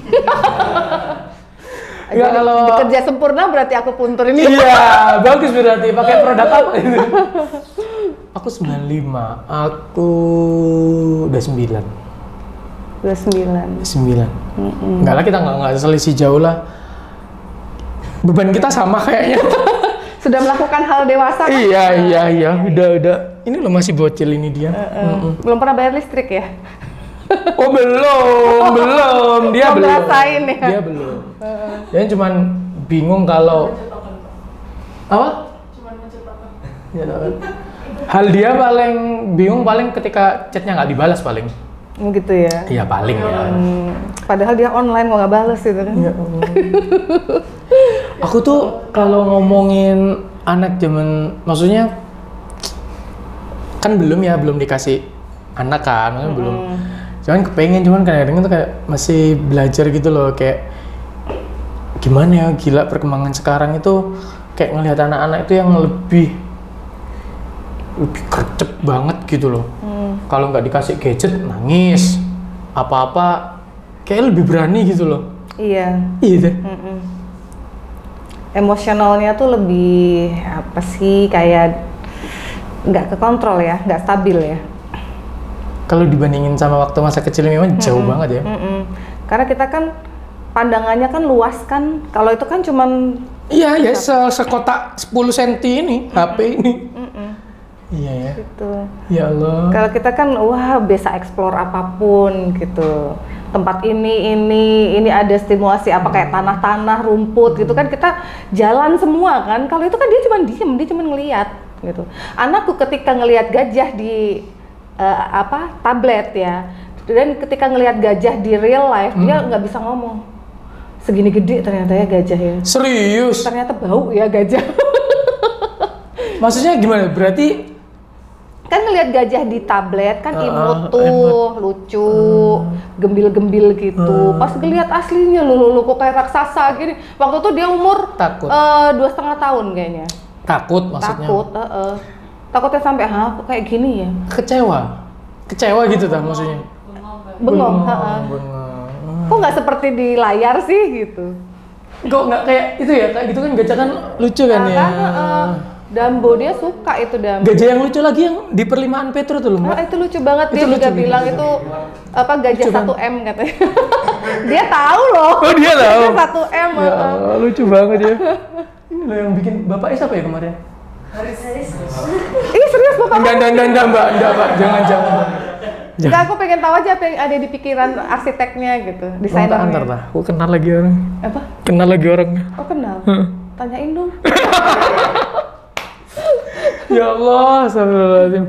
Speaker 2: Jadi,
Speaker 1: Nggak, kalau
Speaker 2: bekerja sempurna berarti aku puntur ini.
Speaker 1: iya, bagus berarti. Pakai produk apa ini? Aku sembilan puluh lima. Aku udah sembilan.
Speaker 2: dua puluh sembilan.
Speaker 1: sembilan. Enggak lah, kita nggak nggak selisih jauh lah. Beban kita sama kayaknya.
Speaker 2: Sudah melakukan hal dewasa kan?
Speaker 1: Iya, iya, iya. Udah, udah. Ini loh masih bocil ini dia. Mm-mm.
Speaker 2: Belum pernah bayar listrik ya?
Speaker 1: Oh belum, belum. Dia
Speaker 2: Belum
Speaker 1: belum.
Speaker 2: ngerasain ya?
Speaker 1: Dia belum. Dia cuman bingung kalau apa?
Speaker 4: Cuman menciptakan.
Speaker 1: Ya, kan. Hal dia paling bingung paling ketika chatnya nggak dibalas paling.
Speaker 2: Oh, gitu ya.
Speaker 1: Iya paling ya.
Speaker 2: Hmm, padahal dia online kok nggak bales gitu kan?
Speaker 1: Ya Allah. Aku tuh kalau ngomongin anak zaman, maksudnya kan belum ya, belum dikasih anak kan, maksudnya belum. Cuman kepengen, cuman kadang-kadang tuh kayak masih belajar gitu loh, kayak gimana ya, gila perkembangan sekarang itu kayak ngelihat anak-anak itu yang lebih lebih gercep banget gitu loh. Kalau nggak dikasih gadget nangis, apa-apa kayak lebih berani gitu loh.
Speaker 2: Iya.
Speaker 1: Iya deh.
Speaker 2: Mm-mm. Emosionalnya tuh lebih apa sih, kayak nggak kekontrol ya, nggak stabil ya.
Speaker 1: Kalau dibandingin sama waktu masa kecil memang jauh banget ya.
Speaker 2: Mm-mm. Karena kita kan pandangannya kan luas kan. Kalau itu kan cuman
Speaker 1: Iya ya, se sekotak sepuluh senti ini H P ini. Iya ya.
Speaker 2: gitu.
Speaker 1: Ya Allah.
Speaker 2: Kalau kita kan wah bisa explore apapun gitu. Tempat ini ini ini ada stimulasi apa kayak tanah-tanah, rumput gitu kan, kita jalan semua kan. Kalau itu kan dia cuma diem, dia cuma ngelihat gitu. Anakku ketika ngelihat gajah di eh, apa tablet ya, dan ketika ngelihat gajah di real life dia nggak bisa ngomong. Segini gede ternyata ya gajah ya.
Speaker 1: Serius?
Speaker 2: Ternyata bau ya gajah.
Speaker 1: Maksudnya gimana? Berarti
Speaker 2: Kan ngelihat gajah di tablet kan
Speaker 1: Ah,
Speaker 2: imut tuh, lucu, gembil-gembil gitu. Pas ngelihat aslinya lu, lu kok kayak raksasa gini. Waktu itu dia umur
Speaker 1: Takut.
Speaker 2: eh, dua setengah tahun kayaknya.
Speaker 1: takut maksudnya.
Speaker 2: Takut, heeh. Takutnya sampai hah kok kayak gini ya.
Speaker 1: Kecewa. Kecewa gitu dah maksudnya.
Speaker 4: Bengong nggak?
Speaker 2: bengong. Ha-ha.
Speaker 1: bengong.
Speaker 2: Kok nggak seperti di layar sih gitu?
Speaker 1: Kok nggak kayak itu ya? Kayak gitu kan gajah kan lucu kan
Speaker 2: Nah,
Speaker 1: ya?
Speaker 2: kan, uh, Dambo dia suka itu Dambo.
Speaker 1: Gajah yang lucu lagi yang di perlimaan Petro tuh loh, Mbak.
Speaker 2: Ah, itu lucu banget, dia
Speaker 1: Itu
Speaker 2: juga
Speaker 1: lucu
Speaker 2: bilang
Speaker 1: gitu.
Speaker 2: itu apa gajah
Speaker 1: Lucu
Speaker 2: satu M katanya. Dia tahu loh.
Speaker 1: Oh, dia tahu.
Speaker 2: Gajah satu M.
Speaker 1: Ya,
Speaker 2: uh.
Speaker 1: Allah, lucu banget ya. Ini loh yang bikin Bapak siapa ya kemarin?
Speaker 2: Ih serius Bapak?
Speaker 1: Enggak, enggak, enggak, enggak, Mbak. Enggak, Mbak. Jangan, jangan.
Speaker 2: Enggak, aku pengen tahu aja apa yang ada di pikiran arsiteknya gitu,
Speaker 1: Antar,
Speaker 2: desainernya.
Speaker 1: antar lah. Aku kenal lagi orang.
Speaker 2: Apa?
Speaker 1: Kenal lagi orangnya.
Speaker 2: Oh kenal? Tanyain dong.
Speaker 1: Ya Allah, astagfirullahaladzim.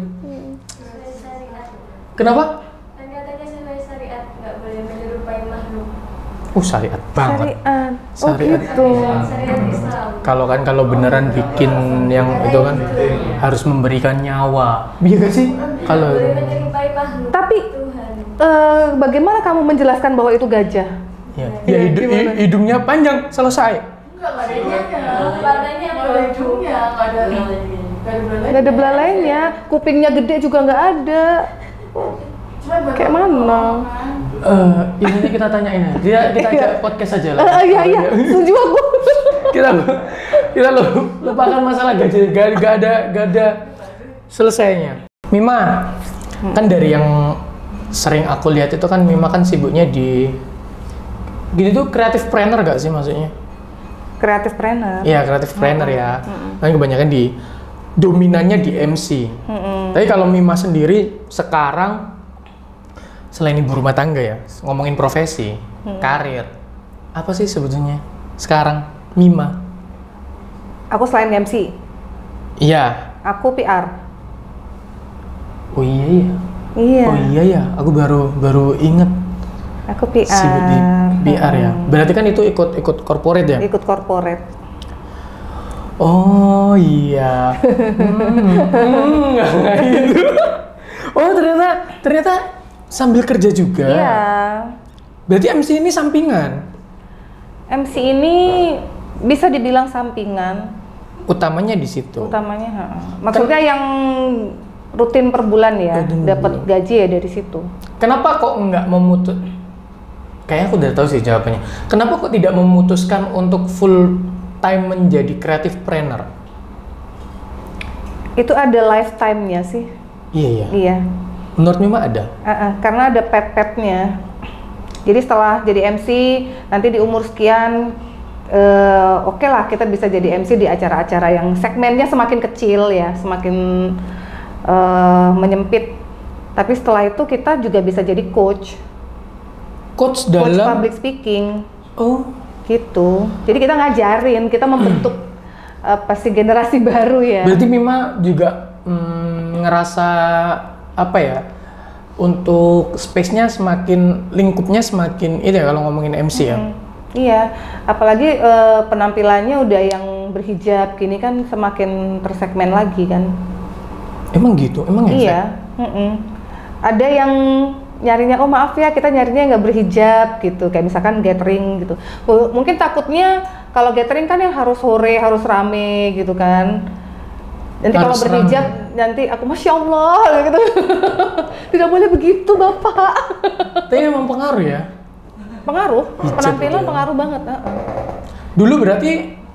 Speaker 1: Kenapa?
Speaker 5: Kan katanya sesuai syariat nggak boleh menyerupai makhluk.
Speaker 1: Oh, syariat banget.
Speaker 2: Syariat. Oh
Speaker 1: Syariat.
Speaker 2: gitu.
Speaker 5: Syariat Islam.
Speaker 1: Kalau kan kalau beneran bikin yang itu kan harus memberikan nyawa. Iya gak sih? Kalau
Speaker 5: Boleh menyerupai makhluk.
Speaker 2: Tapi
Speaker 5: Tuhan.
Speaker 2: eh, bagaimana kamu menjelaskan bahwa itu gajah?
Speaker 1: ya, ya hidu-
Speaker 2: Gimana?
Speaker 1: hidungnya panjang, selesai.
Speaker 4: Enggak, nggak ada hidungnya.
Speaker 5: Warnanya
Speaker 4: Nggak ada hidungnya, nggak ada nggak ada belalainya.
Speaker 2: Gak ada belalainya, kupingnya gede juga nggak ada.
Speaker 4: Cuma buat
Speaker 2: Kayak mana?
Speaker 1: Eh, ini kita tanyain aja. Kita kita ajak podcast aja lah.
Speaker 2: Eh, iya iya, setuju aku.
Speaker 1: kita kita lu, lupakan masalah gaji, gak, gak ada gak ada selesainya. Mima, kan dari yang sering aku lihat itu kan Mima kan sibuknya di gini tuh creative planner gak sih maksudnya?
Speaker 2: Kreatif trainer.
Speaker 1: Iya, creative planner ya. Kan kebanyakan di dominannya di M C. Tapi kalau Mima sendiri sekarang selain ibu rumah tangga ya, ngomongin profesi, karir, apa sih sebetulnya sekarang Mima?
Speaker 2: Aku selain M C,
Speaker 1: Iya.
Speaker 2: aku P R.
Speaker 1: Oh iya iya.
Speaker 2: Iya.
Speaker 1: Oh iya ya, aku baru baru inget
Speaker 2: Aku P R.
Speaker 1: sibuk di P R ya. Berarti kan itu ikut ikut corporate ya?
Speaker 2: Ikut corporate.
Speaker 1: Oh iya. hmm, hmm, nggak gitu. Oh ternyata ternyata sambil kerja juga.
Speaker 2: Iya.
Speaker 1: Berarti M C ini sampingan.
Speaker 2: M C ini bisa dibilang sampingan,
Speaker 1: Utamanya di situ.
Speaker 2: utamanya. ha. Maksudnya yang rutin per bulan ya,
Speaker 1: Rutin per
Speaker 2: dapat
Speaker 1: bulan.
Speaker 2: gaji ya dari situ.
Speaker 1: Kenapa kok nggak memutus? Kayaknya aku udah tahu sih jawabannya. Kenapa kok tidak memutuskan untuk full time menjadi creative planner?
Speaker 2: Itu ada lifetime-nya sih.
Speaker 1: Iya iya.
Speaker 2: Iya.
Speaker 1: Menurut Mima ada?
Speaker 2: Uh-uh, karena ada pet-petnya. Jadi setelah jadi M C nanti di umur sekian, eh, oke lah kita bisa jadi M C di acara-acara yang segmennya semakin kecil ya, semakin eh, menyempit. Tapi setelah itu kita juga bisa jadi coach,
Speaker 1: Coach
Speaker 2: coach
Speaker 1: dalam.
Speaker 2: public speaking,
Speaker 1: Oh.
Speaker 2: gitu. Jadi kita ngajarin, kita membentuk apa sih generasi baru ya.
Speaker 1: Berarti Mima juga mm, ngerasa apa ya? Untuk space-nya semakin, lingkupnya semakin itu ya kalau ngomongin M C ya.
Speaker 2: Hmm, iya, apalagi eh, penampilannya udah yang berhijab gini kan semakin tersegmen lagi kan.
Speaker 1: Emang gitu? Emang ya?
Speaker 2: Iya, mm-mm. Ada yang nyarinya, oh maaf ya kita nyarinya nggak berhijab gitu, kayak misalkan gathering gitu. M- Mungkin takutnya kalau gathering kan yang harus sore, harus rame gitu kan. Nanti kalau
Speaker 1: Harus
Speaker 2: berhijab nanti aku masya Allah gitu. Tidak boleh begitu bapak.
Speaker 1: Tapi emang pengaruh ya?
Speaker 2: Pengaruh,
Speaker 1: Hijab
Speaker 2: penampilan
Speaker 1: gitu.
Speaker 2: pengaruh banget. uh-uh.
Speaker 1: Dulu berarti,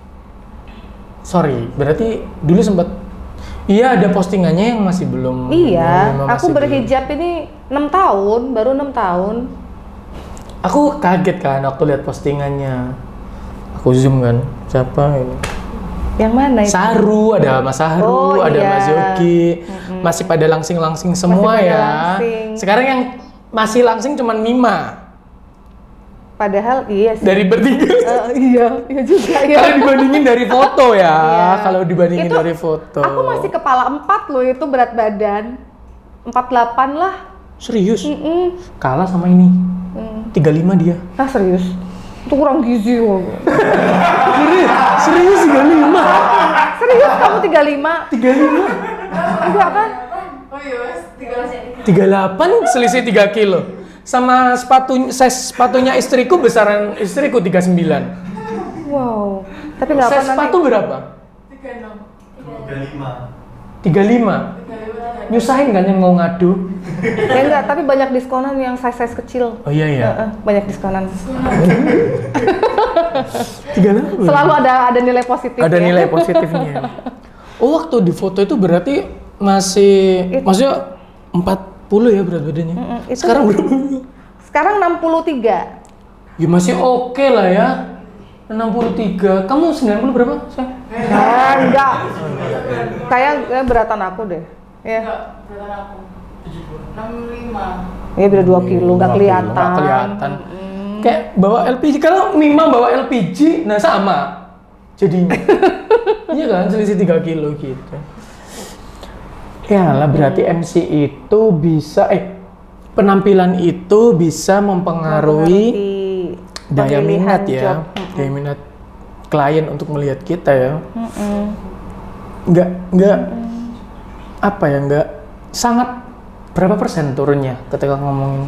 Speaker 1: sorry, berarti dulu sempat, iya ada postingannya yang masih belum.
Speaker 2: Iya,
Speaker 1: Mima
Speaker 2: aku
Speaker 1: masih
Speaker 2: berhijab ini enam tahun, baru enam tahun.
Speaker 1: belum. Aku kaget kan waktu lihat postingannya. Aku zoom kan, siapa ini?
Speaker 2: Yang mana itu?
Speaker 1: Saru, ada Mas Saru,
Speaker 2: Oh,
Speaker 1: ada
Speaker 2: iya.
Speaker 1: Mas Yogi, masih pada langsing-langsing semua
Speaker 2: pada
Speaker 1: ya.
Speaker 2: langsing.
Speaker 1: Sekarang yang masih langsing cuman Mima
Speaker 2: Padahal iya sih.
Speaker 1: dari bertiga.
Speaker 2: Eh, iya, iya juga ya.
Speaker 1: Kalau dibandingin dari foto ya,
Speaker 2: Iya.
Speaker 1: kalau dibandingin
Speaker 2: Itu,
Speaker 1: dari foto.
Speaker 2: Aku masih kepala empat loh itu berat badan. empat puluh delapan lah.
Speaker 1: Serius?
Speaker 2: Mm-mm.
Speaker 1: Kalah sama ini.
Speaker 2: Mm.
Speaker 1: tiga puluh lima dia.
Speaker 2: Ah serius? Itu kurang gizi loh.
Speaker 1: Serius? Serius tiga puluh lima?
Speaker 2: Serius kamu tiga puluh lima?
Speaker 1: tiga puluh lima?
Speaker 2: Enggak kan?
Speaker 4: Oh iya mas, tiga
Speaker 1: tiga puluh delapan selisih tiga kilo. Sama sepatu size sepatunya istriku besaran istriku tiga puluh sembilan.
Speaker 2: Wow. Tapi nggak apa
Speaker 1: Size
Speaker 2: nanti.
Speaker 1: sepatu berapa?
Speaker 4: tiga enam.
Speaker 6: tiga puluh lima.
Speaker 1: tiga puluh lima. Nyusahin kan yang mau ngadu?
Speaker 2: Ya enggak, tapi banyak diskonan yang size-size kecil.
Speaker 1: Oh iya ya.
Speaker 2: Uh-uh, banyak diskonan.
Speaker 1: tiga puluh lima.
Speaker 2: Selalu ada ada nilai positif.
Speaker 1: Ada
Speaker 2: ya.
Speaker 1: nilai positifnya. Oh, waktu di foto itu berarti masih
Speaker 2: It,
Speaker 1: maksudnya empat puluh ya berat badannya.
Speaker 2: Mm-mm, itu
Speaker 1: Sekarang berapa?
Speaker 2: Sekarang enam puluh tiga.
Speaker 1: Ya masih oke lah ya. enam puluh tiga. Kamu sembilan puluh berapa? Sayang?
Speaker 2: Nah, enggak. Kayak eh, beratan aku deh. Ya.
Speaker 4: Enggak, beratan aku. enam puluh lima.
Speaker 2: Ya beda dua kilo, enggak
Speaker 1: dua kilo,
Speaker 2: kelihatan.
Speaker 1: nggak kelihatan. Kayak bawa L P G, kalau Mima bawa L P G, nah sama jadinya. Iya kan, selisih tiga kilo gitu. Ya lah, berarti M C itu bisa, eh penampilan itu bisa mempengaruhi daya
Speaker 2: pemilihan
Speaker 1: minat ya,
Speaker 2: job.
Speaker 1: daya minat klien untuk melihat kita ya.
Speaker 2: Mm-mm.
Speaker 1: Nggak, nggak, apa ya, nggak sangat berapa persen turunnya ketika ngomongin?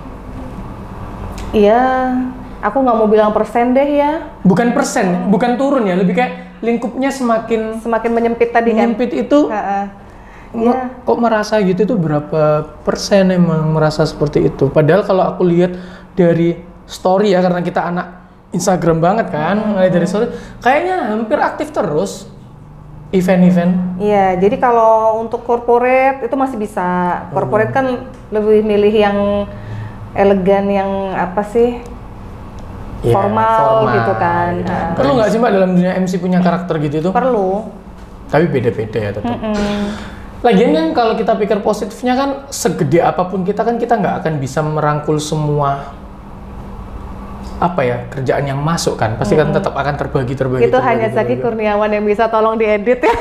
Speaker 2: Iya, aku nggak mau bilang persen deh ya.
Speaker 1: Bukan persen, bukan turun ya, lebih kayak lingkupnya semakin
Speaker 2: Semakin menyempit tadi kan.
Speaker 1: menyempit itu.
Speaker 2: Ha-ha.
Speaker 1: Kok-
Speaker 2: Iya.
Speaker 1: Kok merasa gitu tuh berapa persen emang merasa seperti itu? Padahal kalau aku lihat dari story ya, karena kita anak Instagram banget kan, mulai dari story, kayaknya hampir aktif terus event-event.
Speaker 2: Iya, jadi kalau untuk corporate itu masih bisa. Corporate kan lebih milih yang elegan, yang apa sih?
Speaker 1: Ya,
Speaker 2: formal, gitu kan. Ha.
Speaker 1: Perlu nggak sih Mbak dalam dunia M C punya karakter gitu tuh?
Speaker 2: Perlu.
Speaker 1: Tapi beda-beda ya tetap.
Speaker 2: Mm-mm.
Speaker 1: Lagian kan kalau kita pikir positifnya kan, segede apapun kita kan kita nggak akan bisa merangkul semua apa ya kerjaan yang masuk kan, pasti kan tetap akan terbagi terbagi.
Speaker 2: Itu
Speaker 1: terbagi,
Speaker 2: hanya Zaki
Speaker 1: terbagi.
Speaker 2: Kurniawan yang bisa tolong diedit ya.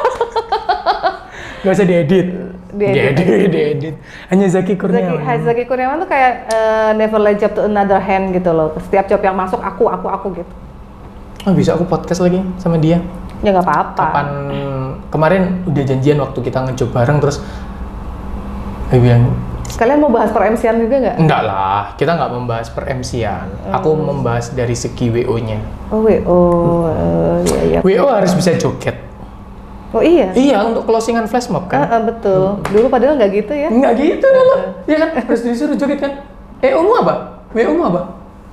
Speaker 1: Nggak usah diedit,
Speaker 2: Diedit
Speaker 1: diedit, diedit. Hanya Zaki
Speaker 2: Zaki,
Speaker 1: Kurniawan.
Speaker 2: Zaki Kurniawan tuh kayak uh, never let job to another hand gitu loh. Setiap job yang masuk aku, aku, aku gitu.
Speaker 1: Oh, bisa aku podcast lagi sama dia.
Speaker 2: Ya nggak apa-apa.
Speaker 1: Kapan kemarin udah janjian waktu kita ngejob bareng, terus dia bilang
Speaker 2: Kalian mau bahas per M C-an juga nggak?
Speaker 1: enggak lah, kita nggak membahas per M C-an. Aku membahas dari segi W O-nya.
Speaker 2: Oh, W O. Uh, iya, iya.
Speaker 1: W O harus bisa joget.
Speaker 2: Oh iya?
Speaker 1: Iya, untuk closingan flash mob kan.
Speaker 2: Ah, ah, betul. Dulu padahal nggak gitu ya?
Speaker 1: Enggak gitu dulu. Iya kan, harus disuruh joget kan. Eh, O-mu apa? W O-mu apa?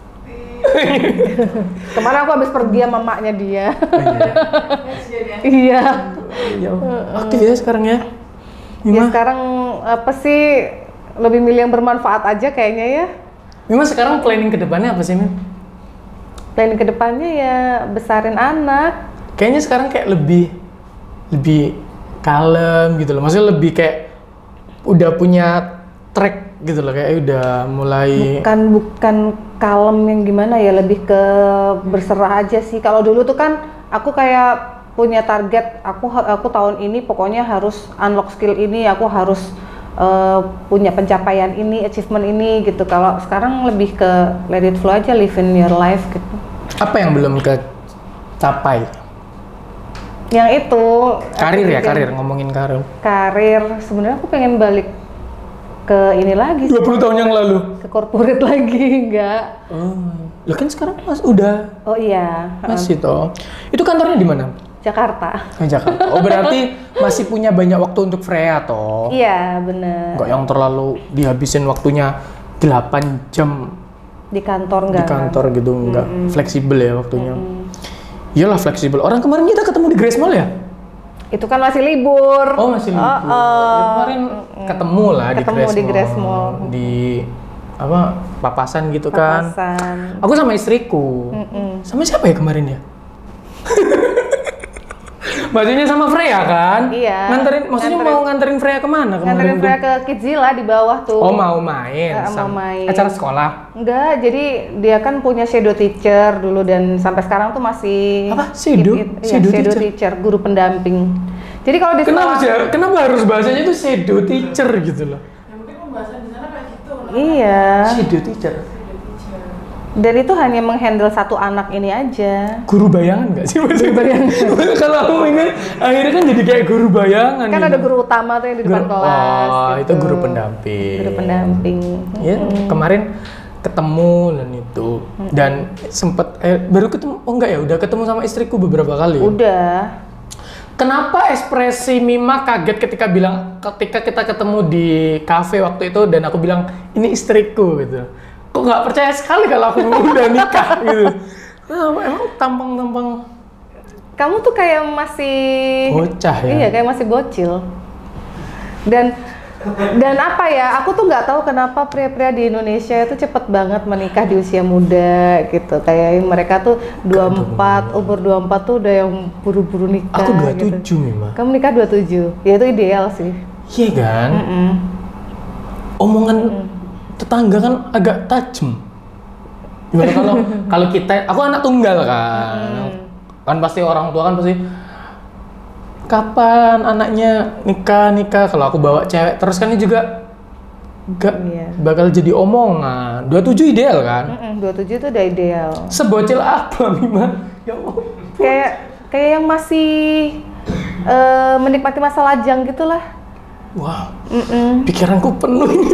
Speaker 2: Kemarin aku habis pergi sama maknya dia.
Speaker 4: Jadi
Speaker 2: Iya.
Speaker 1: Ya, aktif ya sekarang ya.
Speaker 2: Ya
Speaker 1: Mima,
Speaker 2: sekarang apa sih lebih milih yang bermanfaat aja kayaknya ya.
Speaker 1: Mima sekarang planning ke depannya apa sih, Mim?
Speaker 2: Planning kedepannya ya besarin anak.
Speaker 1: Kayaknya sekarang kayak lebih lebih kalem gitu loh. Maksudnya lebih kayak udah punya track gitu loh, kayak udah mulai
Speaker 2: Bukan bukan kalem yang gimana ya, lebih ke berserah aja sih. Kalau dulu tuh kan aku kayak punya target, aku aku tahun ini pokoknya harus unlock skill ini, aku harus uh, punya pencapaian ini, achievement ini gitu. Kalau sekarang lebih ke let it flow aja, live in your life gitu.
Speaker 1: apa yang belum kecapai?
Speaker 2: Yang itu
Speaker 1: Karir
Speaker 2: aku
Speaker 1: ya,
Speaker 2: pikir-
Speaker 1: karir, ngomongin karir.
Speaker 2: Karir, sebenarnya aku pengen balik ke ini lagi sih,
Speaker 1: dua puluh tahun yang lalu.
Speaker 2: ke corporate lagi, enggak.
Speaker 1: Oh, lo kan sekarang Mas udah
Speaker 2: Oh iya,
Speaker 1: masih toh. Itu kantornya di mana?
Speaker 2: Jakarta.
Speaker 1: Di Jakarta. Oh, berarti masih punya banyak waktu untuk Freya toh.
Speaker 2: Iya, bener.
Speaker 1: Enggak yang terlalu dihabisin waktunya delapan jam
Speaker 2: Di kantor
Speaker 1: di
Speaker 2: enggak.
Speaker 1: kantor gitu, enggak fleksibel ya waktunya. Iyalah fleksibel. Orang kemarin kita ketemu di Grace Mall ya?
Speaker 2: Itu kan masih libur.
Speaker 1: Oh, masih libur.
Speaker 2: Oh, oh.
Speaker 1: Ya, kemarin ketemu lah
Speaker 2: Ketemu
Speaker 1: di Grace
Speaker 2: di
Speaker 1: Mall.
Speaker 2: Grace Mall.
Speaker 1: Di apa? Papasan gitu kan.
Speaker 2: Papasan.
Speaker 1: Aku sama istriku. Sama siapa ya kemarin ya? Maksudnya sama Freya kan?
Speaker 2: Iya.
Speaker 1: Nganterin, maksudnya
Speaker 2: Nganterin-
Speaker 1: mau nganterin Freya kemana kemarin?
Speaker 2: Nganterin
Speaker 1: tuh?
Speaker 2: Freya ke Kidzilla di bawah tuh.
Speaker 1: Oh, mau main.
Speaker 2: Eh, mau
Speaker 1: sama-
Speaker 2: main.
Speaker 1: Acara sekolah.
Speaker 2: Enggak, jadi dia kan punya shadow teacher dulu dan sampai sekarang tuh masih
Speaker 1: Apa? Shadow?
Speaker 2: Iya,
Speaker 1: Shadow
Speaker 2: shadow,
Speaker 1: teacher?
Speaker 2: teacher, guru pendamping. Jadi kalau di
Speaker 1: Kenapa
Speaker 2: sekolah
Speaker 1: sih? Kenapa harus bahasanya itu shadow teacher gitu loh?
Speaker 4: ya mungkin pembahasan di sana kayak gitu.
Speaker 2: Iya.
Speaker 1: Shadow teacher.
Speaker 2: Dan itu hanya menghandle satu anak ini aja.
Speaker 1: Guru bayangan nggak sih? Guru bayangan. Kalau aku ingat akhirnya kan jadi kayak guru bayangan.
Speaker 2: Kan
Speaker 1: gitu.
Speaker 2: ada guru utama tuh yang di depan
Speaker 1: Guru-
Speaker 2: kelas.
Speaker 1: Oh,
Speaker 2: gitu.
Speaker 1: itu guru pendamping.
Speaker 2: Guru pendamping.
Speaker 1: Ya, kemarin ketemu dan itu dan sempet eh, baru ketemu, oh enggak ya, udah ketemu sama istriku beberapa kali.
Speaker 2: Udah.
Speaker 1: kenapa ekspresi Mima kaget ketika bilang ketika kita ketemu di kafe waktu itu dan aku bilang ini istriku gitu. Kok nggak percaya sekali kalau aku udah nikah gitu. Nah, emang tampang-tampang
Speaker 2: Kamu tuh kayak masih
Speaker 1: bocah ya.
Speaker 2: Iya, kayak masih bocil. Dan dan apa ya? Aku tuh nggak tahu kenapa pria-pria di Indonesia itu cepet banget menikah di usia muda gitu. Kayak mereka tuh dua puluh empat, umur dua puluh empat tuh udah yang buru-buru nikah.
Speaker 1: Aku dua puluh tujuh
Speaker 2: gitu.
Speaker 1: Mima.
Speaker 2: Kamu nikah dua puluh tujuh. Ya itu ideal sih.
Speaker 1: Iya kan?
Speaker 2: Mm-mm.
Speaker 1: Omongan
Speaker 2: Mm-mm.
Speaker 1: tetangga kan agak tajam. Gimana kalau kalau kita, aku anak tunggal kan,
Speaker 2: Mm.
Speaker 1: kan pasti orang tua kan pasti kapan anaknya nikah nikah. Kalau aku bawa cewek terus kan ini juga gak
Speaker 2: Iya.
Speaker 1: bakal jadi omongan. dua puluh tujuh ideal kan?
Speaker 2: Mm-mm, dua puluh tujuh itu udah ideal.
Speaker 1: Sebocil apa Mima? Ya Allah.
Speaker 2: Kayak kayak yang masih eh, menikmati masa lajang gitulah.
Speaker 1: Wah,
Speaker 2: Mm-mm.
Speaker 1: pikiranku penuh ini.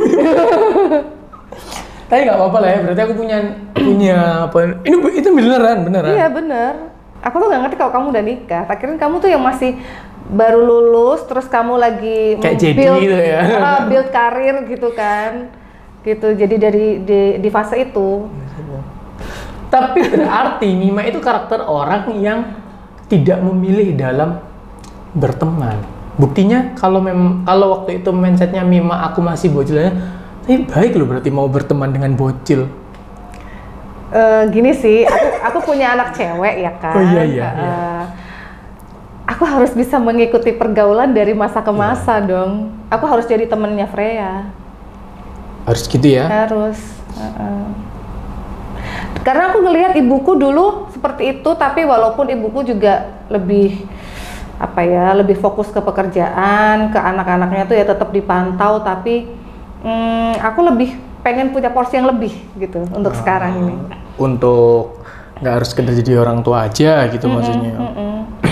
Speaker 1: Tapi nggak apa-apa lah ya. Berarti aku punya punya apa? Ini itu beneran beneran.
Speaker 2: Iya bener. Aku tuh nggak ngerti kalau kamu udah nikah. Tak kirain kamu tuh yang masih baru lulus, terus kamu lagi
Speaker 1: Kayak jadi
Speaker 2: build,
Speaker 1: gitu ya.
Speaker 2: uh, build karir gitu kan, gitu. Jadi dari di, di fase itu.
Speaker 1: Tapi berarti Mima itu karakter orang yang tidak memilih dalam berteman. Buktinya kalau mem kalau waktu itu mindsetnya Mima aku masih bocilnya, tapi baik loh berarti mau berteman dengan bocil.
Speaker 2: Uh, gini sih, aku, aku punya anak cewek ya kan.
Speaker 1: Oh iya iya.
Speaker 2: Uh,
Speaker 1: iya.
Speaker 2: Aku harus bisa mengikuti pergaulan dari masa ke masa dong. Aku harus jadi temennya Freya.
Speaker 1: Harus gitu ya.
Speaker 2: Harus. Uh-uh. Karena aku ngelihat ibuku dulu seperti itu, tapi walaupun ibuku juga lebih apa ya, lebih fokus ke pekerjaan, ke anak-anaknya tuh ya tetap dipantau, tapi hmm, aku lebih pengen punya porsi yang lebih gitu untuk
Speaker 1: Oh,
Speaker 2: sekarang ini.
Speaker 1: Untuk nggak harus sekedar jadi orang tua aja gitu
Speaker 2: Mm-mm,
Speaker 1: maksudnya.
Speaker 2: mm-mm.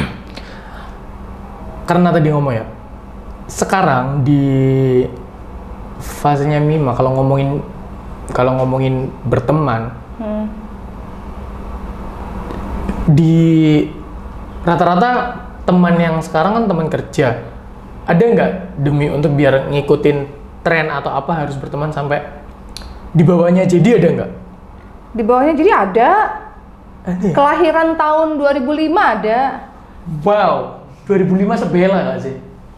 Speaker 1: Karena tadi ngomong ya, sekarang di fasenya Mima kalau ngomongin kalau ngomongin berteman,
Speaker 2: Hmm.
Speaker 1: di rata-rata teman yang sekarang kan teman kerja. Ada nggak demi untuk biar ngikutin tren atau apa harus berteman sampai di bawahnya jadi ada nggak?
Speaker 2: Di bawahnya jadi ada.
Speaker 1: Ada ya?
Speaker 2: Kelahiran tahun dua ribu lima ada.
Speaker 1: Wow, dua ribu lima sebela nggak sih?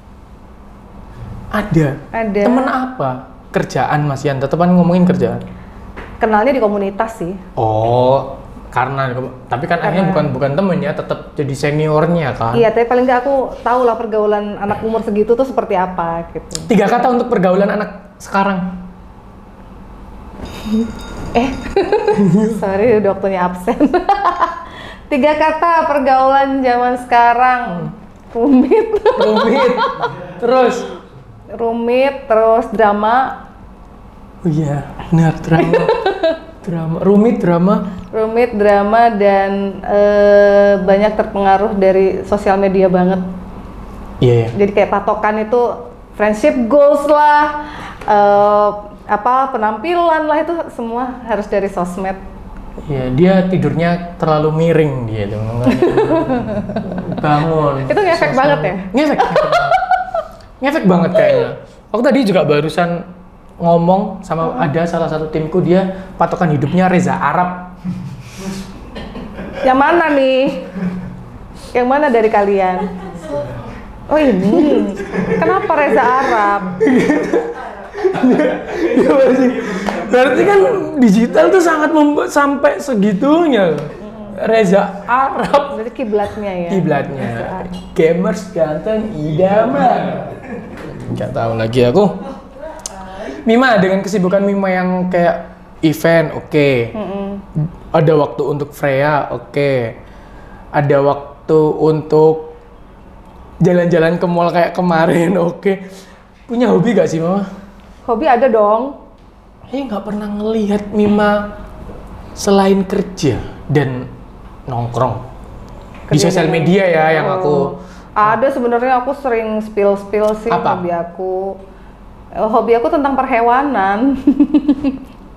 Speaker 1: Ada.
Speaker 2: Ada.
Speaker 1: Temen apa? Kerjaan Mas Yan, tetepan ngomongin kerjaan.
Speaker 2: Kenalnya di komunitas sih.
Speaker 1: Oh, karena tapi kan akhirnya
Speaker 2: Karena-
Speaker 1: bukan bukan temen ya, tetap jadi seniornya kan.
Speaker 2: Iya, tapi paling nggak aku tahu lah pergaulan anak umur segitu tuh seperti apa gitu.
Speaker 1: Tiga kata untuk pergaulan anak sekarang.
Speaker 2: Eh, sorry udah waktunya absen. Tiga kata pergaulan zaman sekarang. Rumit,
Speaker 1: Rumit. Terus.
Speaker 2: rumit, terus drama,
Speaker 1: Oh iya, benar drama. Drama, rumit drama.
Speaker 2: rumit, drama dan eh, banyak terpengaruh dari sosial media banget.
Speaker 1: Iya, iya.
Speaker 2: Jadi kayak patokan itu friendship goals lah, eh, apa penampilan lah, itu semua harus dari sosmed.
Speaker 1: Iya, dia tidurnya terlalu miring dia tuh. Bangun.
Speaker 2: Itu ngefek
Speaker 1: Sosmed.
Speaker 2: banget ya?
Speaker 1: Ngefek. Ngefek, ngefek banget kayaknya. Aku tadi juga barusan ngomong sama ada salah satu timku, dia patokan hidupnya Reza Arab.
Speaker 2: Yang mana nih? Yang mana dari kalian? Oh ini. Kenapa Reza Arab?
Speaker 1: Ya, berarti, berarti kan digital tuh sangat membuat sampai segitunya. Reza Arab
Speaker 2: Berarti kiblatnya ya.
Speaker 1: kiblatnya.
Speaker 2: Reza Arab.
Speaker 1: Gamers ganteng idaman. Nggak tahu lagi aku. Mima, dengan kesibukan Mima yang kayak event, oke.
Speaker 2: Mm-mm.
Speaker 1: Ada waktu untuk Freya, oke. Ada waktu untuk jalan-jalan ke mall kayak kemarin, oke. Punya hobi gak sih Mama?
Speaker 2: Hobi ada dong.
Speaker 1: Eh nggak pernah ngelihat Mima selain kerja dan nongkrong di
Speaker 2: Kerja
Speaker 1: sosial
Speaker 2: dan-
Speaker 1: media ya yang
Speaker 2: Oh.
Speaker 1: aku.
Speaker 2: Ada, sebenarnya aku sering spill-spill sih.
Speaker 1: Apa?
Speaker 2: Hobi aku. Eh, Hobi aku tentang perhewanan.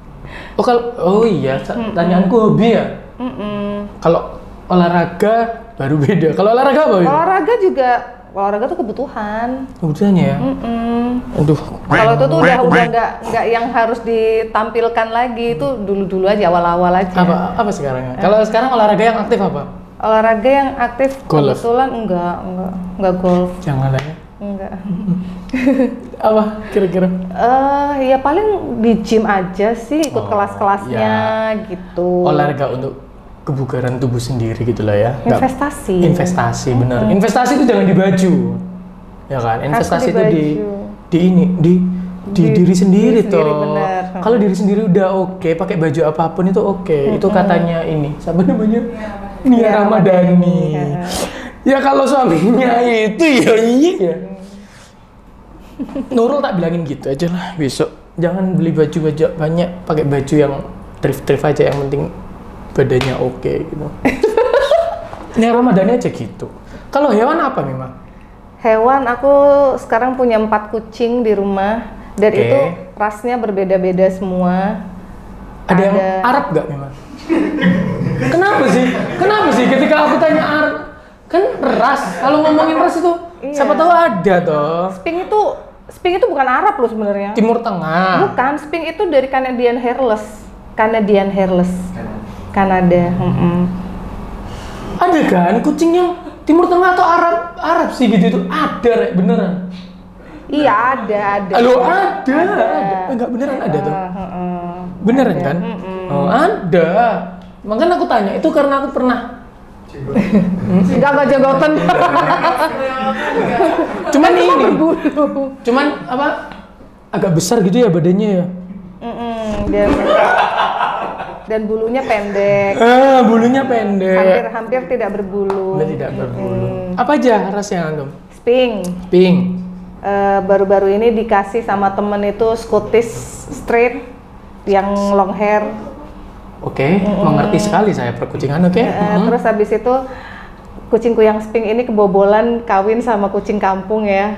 Speaker 1: Oh kalau oh iya, sa- tanyaanku hobi ya.
Speaker 2: Mm-mm.
Speaker 1: Kalau olahraga Baru beda. Kalau olahraga apa? Bim?
Speaker 2: Olahraga juga, olahraga tuh kebutuhan.
Speaker 1: Kebutuhannya ya.
Speaker 2: Mm-mm.
Speaker 1: Aduh.
Speaker 2: Kalau itu tuh udah udah nggak nggak yang harus ditampilkan lagi, itu dulu-dulu aja, awal-awal aja.
Speaker 1: Apa apa sekarang? Kalau sekarang olahraga yang aktif apa?
Speaker 2: Olahraga yang aktif
Speaker 1: Golf.
Speaker 2: kebetulan enggak, enggak, enggak golf,
Speaker 1: Jangan lah ya.
Speaker 2: enggak.
Speaker 1: Apa kira-kira?
Speaker 2: Eh ya paling di gym aja sih, ikut
Speaker 1: Oh,
Speaker 2: kelas-kelasnya
Speaker 1: ya.
Speaker 2: gitu.
Speaker 1: Olahraga untuk kebugaran tubuh sendiri gitu lah ya. Nggak-
Speaker 2: Investasi.
Speaker 1: Investasi benar. Investasi itu jangan di baju. Ya kan? Investasi
Speaker 2: di
Speaker 1: itu di
Speaker 2: baju.
Speaker 1: di ini di di,
Speaker 2: Di-
Speaker 1: diri sendiri
Speaker 2: diri
Speaker 1: toh.
Speaker 2: sendiri, benar.
Speaker 1: Kalau diri sendiri udah oke, pakai baju apapun itu oke. Itu katanya ini, siapa namanya? Nia
Speaker 2: Nia
Speaker 1: Ramadhani.
Speaker 2: Ramadhani,
Speaker 1: Ya kalau suaminya itu ya iya. Nurul tak bilangin gitu aja lah besok. Jangan beli baju-baju banyak, pakai baju yang thrift-thrift aja, yang penting badannya oke gitu. Nia Ramadhani aja gitu. Kalau hewan apa memang?
Speaker 2: Hewan, aku sekarang punya empat kucing di rumah dan
Speaker 1: Oke.
Speaker 2: itu rasnya berbeda-beda semua.
Speaker 1: Ada yang Arab gak memang? Kenapa sih? Kenapa sih ketika aku tanya Arab? Kan ras, kalau ngomongin ras itu
Speaker 2: Iya.
Speaker 1: siapa tahu ada toh.
Speaker 2: Sphinx itu Sphinx itu bukan Arab loh sebenarnya.
Speaker 1: Timur Tengah.
Speaker 2: Bukan, Sphinx itu dari Canadian Hairless. Canadian Hairless. Kanada. mm-mm.
Speaker 1: Ada kan kucing yang Timur Tengah atau Arab Arab sih gitu itu ada Rek, beneran.
Speaker 2: Iya ada, ada.
Speaker 1: Halo ada,
Speaker 2: Ada.
Speaker 1: ada. Enggak beneran ada tuh.
Speaker 2: Ah, heeh.
Speaker 1: Beneran
Speaker 2: Ada.
Speaker 1: kan?
Speaker 2: Mm-mm.
Speaker 1: Oh, ada. Makanya aku tanya, itu karena aku pernah.
Speaker 2: Enggak enggak jagotan.
Speaker 1: Cuman ini.
Speaker 2: Berbulu.
Speaker 1: Cuman apa? Agak besar gitu ya badannya ya.
Speaker 2: Mm-mm, dan dan bulunya pendek.
Speaker 1: Ah, bulunya pendek.
Speaker 2: Hampir-hampir tidak berbulu.
Speaker 1: Udah tidak berbulu. Apa aja rasnya antum?
Speaker 2: Sphinx.
Speaker 1: Pink.
Speaker 2: Eh, baru-baru ini dikasih sama temen itu Scottish Straight yang long hair.
Speaker 1: Oke, mengerti sekali saya perkucingan, oke?
Speaker 2: Eh,
Speaker 1: Mhm.
Speaker 2: Terus habis itu kucingku yang Sphinx ini kebobolan kawin sama kucing kampung ya.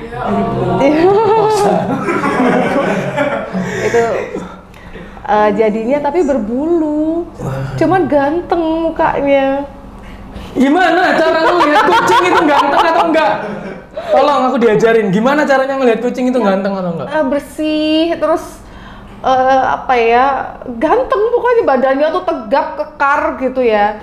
Speaker 2: Itu eh, jadinya tapi berbulu. Cuman ganteng mukanya.
Speaker 1: Gimana cara ngelihat kucing itu ganteng atau enggak? Tolong aku diajarin, gimana caranya ngelihat kucing itu ganteng atau enggak?
Speaker 2: Eh, bersih terus eh, apa ya, ganteng pokoknya, badannya tuh tegap, kekar gitu ya,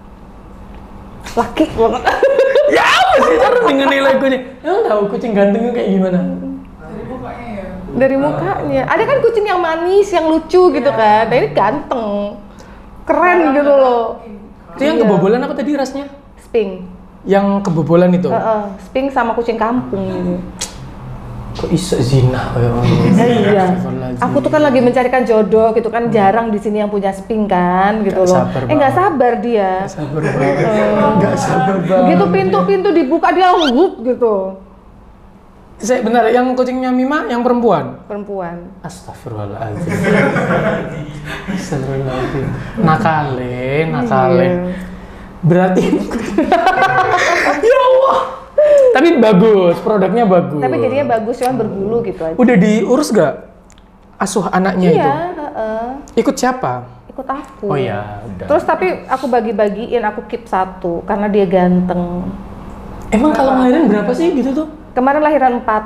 Speaker 2: laki banget.
Speaker 1: Ya apa sih cara menilai kucing? Emang tahu kucing gantengnya kayak gimana?
Speaker 4: Dari mukanya ya.
Speaker 2: Dari mukanya ada kan kucing yang manis, yang lucu gitu kan, nah ini ganteng, keren gitu loh.
Speaker 1: Itu yang
Speaker 2: Iya.
Speaker 1: kebobolan apa tadi rasnya?
Speaker 2: Sphinx.
Speaker 1: Yang kebobolan itu?
Speaker 2: Heeh, Sphinx sama kucing kampung gitu.
Speaker 1: Kok bisa zina kayak orang?
Speaker 2: Iya. Aku tuh kan lagi mencarikan jodoh gitu kan, jarang di sini yang punya Sphinx kan gitu
Speaker 1: Nggak
Speaker 2: loh.
Speaker 1: sabar
Speaker 2: Eh nggak
Speaker 1: banget.
Speaker 2: sabar dia.
Speaker 1: Sabar banget. Enggak sabar banget.
Speaker 2: Gitu pintu-pintu dibuka dia wup gitu.
Speaker 1: Saya benar, yang kucingnya Mima yang perempuan.
Speaker 2: Perempuan.
Speaker 1: Astagfirullahaladzim. Astagfirullahaladzim. Nakale, nakale.
Speaker 2: Iya.
Speaker 1: Berarti ya Allah. Tapi bagus, produknya bagus.
Speaker 2: Tapi jadinya bagus, cuman berbulu gitu aja.
Speaker 1: Udah diurus gak asuh anaknya itu?
Speaker 2: Iya, heeh.
Speaker 1: Ikut siapa?
Speaker 2: Ikut aku.
Speaker 1: Oh ya, udah.
Speaker 2: Terus tapi aku bagi-bagiin, aku keep satu karena dia ganteng.
Speaker 1: Emang kalau ngelahirin berapa sih gitu tuh?
Speaker 2: Kemarin lahiran empat.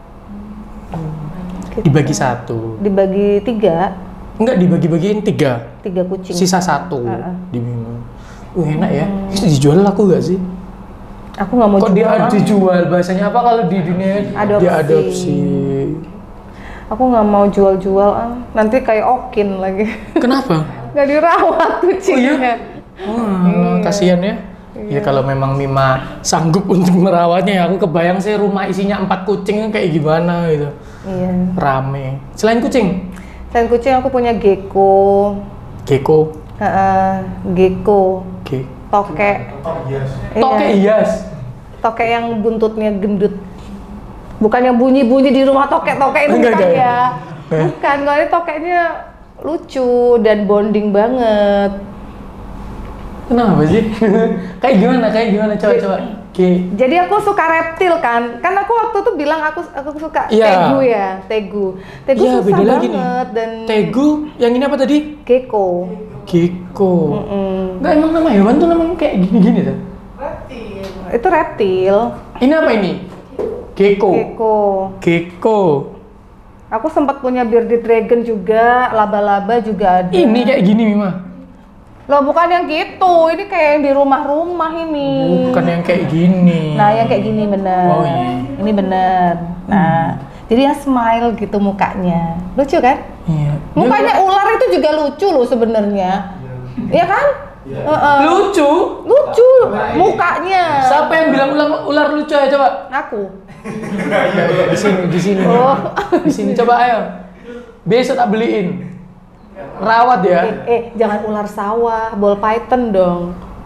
Speaker 2: Gitu.
Speaker 1: Dibagi satu.
Speaker 2: Dibagi tiga,
Speaker 1: Enggak, dibagi-bagiin tiga.
Speaker 2: tiga kucing.
Speaker 1: Sisa satu.
Speaker 2: Heeh.
Speaker 1: Di Mima. Uh, enak ya. Itu dijual laku gak sih?
Speaker 2: Aku nggak mau
Speaker 1: Kok dia
Speaker 2: jual.
Speaker 1: dijual? Bahasanya apa kalau di dunia
Speaker 2: Adopsi.
Speaker 1: diadopsi?
Speaker 2: Aku nggak mau jual-jual, ah. Nanti kayak Okin lagi.
Speaker 1: Kenapa?
Speaker 2: Nggak dirawat kucingnya.
Speaker 1: Wah, kasihan ya. Ya kalau memang Mima sanggup untuk merawatnya, ya aku kebayang sih rumah isinya empat kucing kayak gimana gitu.
Speaker 2: Iya.
Speaker 1: Rame. Selain kucing,
Speaker 2: Selain kucing aku punya gecko,
Speaker 1: gecko,
Speaker 2: Heeh, gecko,
Speaker 1: ge,
Speaker 2: tokek.
Speaker 1: toke
Speaker 2: Iya,
Speaker 1: hias.
Speaker 2: tokek yang buntutnya gendut. Bukan yang bunyi-bunyi di rumah tokek-tokek itu
Speaker 1: Enggak,
Speaker 2: bukan
Speaker 1: enggak.
Speaker 2: ya.
Speaker 1: Eh.
Speaker 2: Bukan, kalau ini tokeknya lucu dan bonding banget.
Speaker 1: Kenapa sih? Kayak gimana? Kayak gimana? Coba coba. Ge,
Speaker 2: Jadi aku suka reptil kan, kan aku waktu itu bilang aku aku suka
Speaker 1: Iya.
Speaker 2: tegu ya, tegu. Tegu
Speaker 1: Iya,
Speaker 2: susah
Speaker 1: beda lagi nih.
Speaker 2: banget dan
Speaker 1: tegu, yang ini apa tadi?
Speaker 2: gecko.
Speaker 1: Gecko.
Speaker 2: Mm-mm.
Speaker 1: Enggak, emang nama hewan tuh namanya kayak gini-gini tuh.
Speaker 4: Reptil.
Speaker 2: Itu reptil.
Speaker 1: Ini apa ini? Gecko.
Speaker 2: Gecko.
Speaker 1: Gecko.
Speaker 2: Aku sempat punya bearded dragon juga, laba-laba juga ada.
Speaker 1: Ini kayak gini Mima.
Speaker 2: Loh bukan yang gitu, ini kayak yang di rumah-rumah ini.
Speaker 1: Bukan yang kayak gini.
Speaker 2: Nah yang kayak gini bener.
Speaker 1: Oh, iya.
Speaker 2: Ini bener. Nah, jadi yang smile gitu mukanya. Lucu kan?
Speaker 1: Iya.
Speaker 2: Mukanya ular itu juga lucu loh sebenarnya. Iya kan? Uh-uh.
Speaker 1: Lucu.
Speaker 2: Lucu mukanya.
Speaker 1: Siapa yang bilang ular, ular lucu ya coba?
Speaker 2: Aku.
Speaker 1: Di sini, di sini.
Speaker 2: Oh.
Speaker 1: Di sini coba ayo. Besok tak beliin. Rawat ya.
Speaker 2: Eh, eh, jangan ular sawah, ball python dong.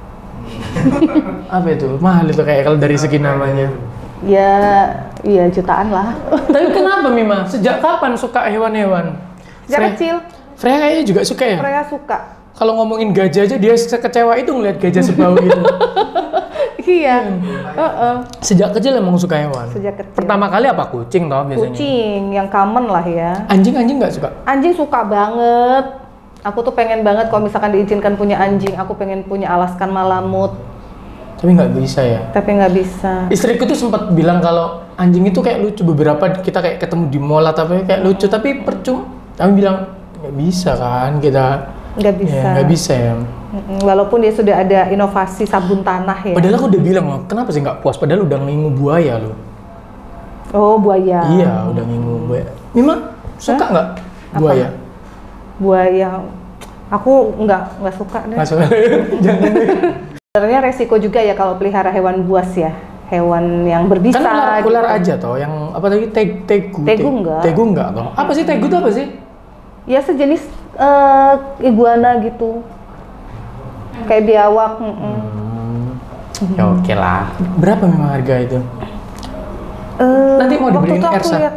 Speaker 1: Apa itu? Mahal itu kayak kalau dari segi namanya.
Speaker 2: Ya, iya jutaan lah.
Speaker 1: Tapi kenapa Mima? Sejak kapan suka hewan-hewan?
Speaker 2: Sejak
Speaker 1: Freya-
Speaker 2: kecil,
Speaker 1: Freya kayaknya juga suka ya?
Speaker 2: Freya suka.
Speaker 1: Kalau ngomongin gajah aja dia sekecewa itu ngeliat gajah sebau gitu.
Speaker 2: Iya. Uh-uh.
Speaker 1: Sejak kecil emang suka hewan.
Speaker 2: Sejak kecil.
Speaker 1: Pertama kali apa kucing toh biasanya?
Speaker 2: Kucing yang common lah ya.
Speaker 1: Anjing-anjing nggak suka?
Speaker 2: Anjing suka banget. Aku tuh pengen banget kalau misalkan diizinkan punya anjing, aku pengen punya Alaskan Malamute.
Speaker 1: Tapi nggak bisa ya.
Speaker 2: Tapi nggak bisa.
Speaker 1: Istriku tuh sempat bilang kalau anjing itu kayak lucu, beberapa kita kayak ketemu di mall atau apa kayak lucu, tapi percuma. Kami bilang nggak bisa kan kita.
Speaker 2: Nggak bisa.
Speaker 1: Ya, nggak bisa ya.
Speaker 2: Mm-mm, walaupun dia sudah ada inovasi sabun tanah ya.
Speaker 1: Padahal aku udah bilang loh, kenapa sih nggak puas? Padahal udah ngingu buaya loh.
Speaker 2: Oh buaya.
Speaker 1: Iya, udah ngingu buaya. Mima suka nggak buaya?
Speaker 2: Buaya. Aku nggak nggak suka deh.
Speaker 1: Nggak suka. Jangan deh.
Speaker 2: Sebenarnya resiko juga ya kalau pelihara hewan buas ya, hewan yang berbisa.
Speaker 1: Kan ular,
Speaker 2: gitu.
Speaker 1: ular aja toh, yang apa tadi teg tegu.
Speaker 2: Tegu
Speaker 1: Teg-
Speaker 2: enggak.
Speaker 1: Tegu enggak toh. Apa sih tegu itu apa sih?
Speaker 2: Ya sejenis eh, iguana gitu, kayak biawak. mm-mm.
Speaker 1: Hmm. Ya oke lah. Berapa memang harga itu?
Speaker 2: Eh,
Speaker 1: Nanti mau
Speaker 2: waktu
Speaker 1: dibeliin
Speaker 2: itu aku
Speaker 1: Ersa.
Speaker 2: lihat,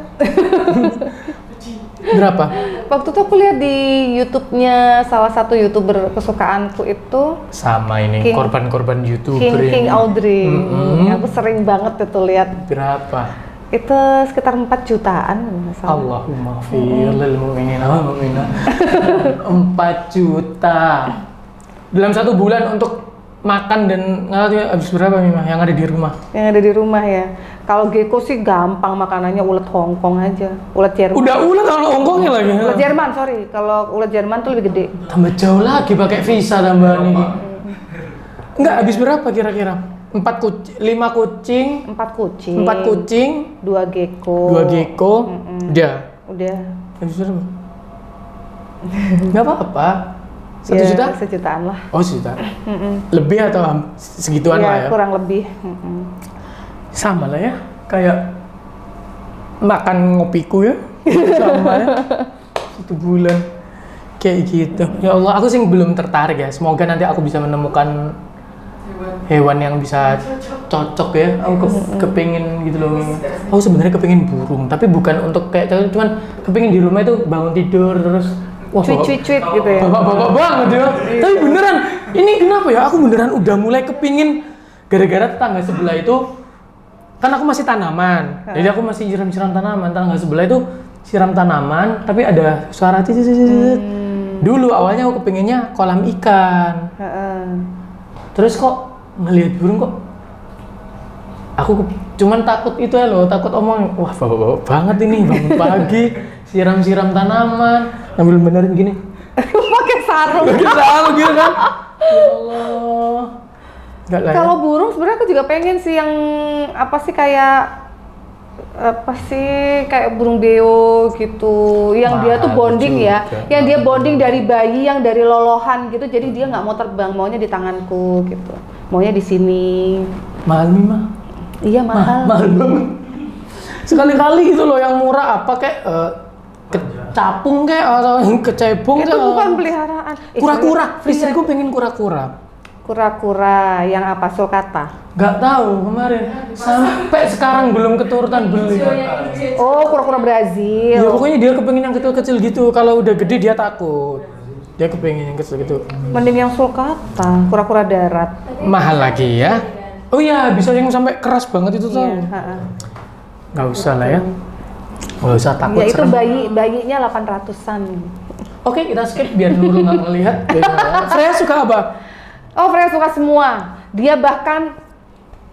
Speaker 1: Berapa?
Speaker 2: waktu itu aku lihat di YouTube-nya salah satu YouTuber kesukaanku itu
Speaker 1: Sama ini
Speaker 2: King-
Speaker 1: korban-korban YouTuber
Speaker 2: King
Speaker 1: ini.
Speaker 2: King Audrey.
Speaker 1: Mm-mm.
Speaker 2: Aku sering banget itu lihat.
Speaker 1: Berapa?
Speaker 2: Itu sekitar empat jutaan nggak salah.
Speaker 1: Allahumma fir lil mu'minin wal mu'minat. empat juta. Dalam satu bulan untuk makan dan nggak habis berapa Mima yang ada di rumah?
Speaker 2: Yang ada di rumah ya. Kalau gecko sih gampang makanannya, ulet Hongkong aja, ulet Jerman.
Speaker 1: Udah ulet kalau ongkongnya lagi.
Speaker 2: Ulet Jerman, sorry. Kalau ulet Jerman tuh lebih gede.
Speaker 1: Tambah jauh lagi pakai visa tambahan ini. Enggak habis berapa kira-kira? Empat kucing, lima kucing,
Speaker 2: Empat kucing.
Speaker 1: empat kucing,
Speaker 2: Dua gecko.
Speaker 1: dua gecko, udah.
Speaker 2: Udah.
Speaker 1: Habis berapa? Nggak apa-apa. Satu
Speaker 2: Ya,
Speaker 1: juta?
Speaker 2: Sejutaan lah.
Speaker 1: Oh sejuta. Lebih atau ham- segituan
Speaker 2: Ya,
Speaker 1: lah ya?
Speaker 2: kurang lebih. Mm-mm.
Speaker 1: Sama lah ya, kayak makan ngopiku ya, sama ya. Satu bulan kayak gitu. Ya Allah, aku sih belum tertarik ya. Semoga nanti aku bisa menemukan hewan yang bisa cocok ya. Aku ke- kepingin gitu loh. Aku sebenarnya kepingin burung, tapi bukan untuk kayak cocok, cuman kepingin di rumah itu bangun tidur terus. Wah,
Speaker 2: Cuit cuit cuit gitu ya.
Speaker 1: bapak-bapak banget ya. Tapi beneran, ini kenapa ya? Aku beneran udah mulai kepingin gara-gara tetangga sebelah itu kan aku masih tanaman. Jadi aku masih siram-siram tanaman. Tetangga sebelah itu siram tanaman, tapi ada suara titit. Dulu awalnya aku kepinginnya kolam ikan.
Speaker 2: Heeh.
Speaker 1: Terus kok ngelihat burung kok aku ke- cuman takut itu ya loh, takut omong, wah bapak-bapak banget ini bangun pagi siram-siram tanaman, ngambil benerin gini.
Speaker 2: Pakai sarung.
Speaker 1: Pakai sarung gitu kan. Ya Allah. Enggak lah. Ya.
Speaker 2: Kalau burung sebenarnya aku juga pengen sih yang apa sih kayak apa sih kayak burung beo gitu, yang dia tuh
Speaker 1: Mahal
Speaker 2: bonding ya,
Speaker 1: juga.
Speaker 2: yang dia bonding dari bayi yang dari lolohan gitu, jadi dia nggak mau terbang, maunya di tanganku gitu, maunya di sini.
Speaker 1: Mahal nih mah.
Speaker 2: Iya mahal.
Speaker 1: Mahal banget. Sekali-kali gitu loh yang murah apa kayak eh, kecapung kayak atau kecebong
Speaker 2: Itu
Speaker 1: kayak.
Speaker 2: bukan peliharaan. Eh,
Speaker 1: Kura-kura.
Speaker 2: serius.
Speaker 1: Istriku pengen kura-kura.
Speaker 2: Kura-kura yang apa sulcata?
Speaker 1: Gak tahu kemarin sampai sekarang belum keturutan beli.
Speaker 2: Oh kura-kura Brazil.
Speaker 1: Ya pokoknya dia kepengen yang kecil-kecil gitu. Kalau udah gede dia takut. Dia kepengen yang kecil gitu.
Speaker 2: Mending yang sulcata, kura-kura darat.
Speaker 1: Mahal lagi ya. Oh iya, bisa yang sampai keras banget itu tuh.
Speaker 2: Iya, ha-ha.
Speaker 1: Gak usah lah ya. Gak usah takut.
Speaker 2: Ya itu
Speaker 1: serem.
Speaker 2: bayi bayinya delapan ratusan.
Speaker 1: Oke, kita skip biar Nurul nggak ngelihat. Freya suka apa?
Speaker 2: Oh, Freya suka semua. Dia bahkan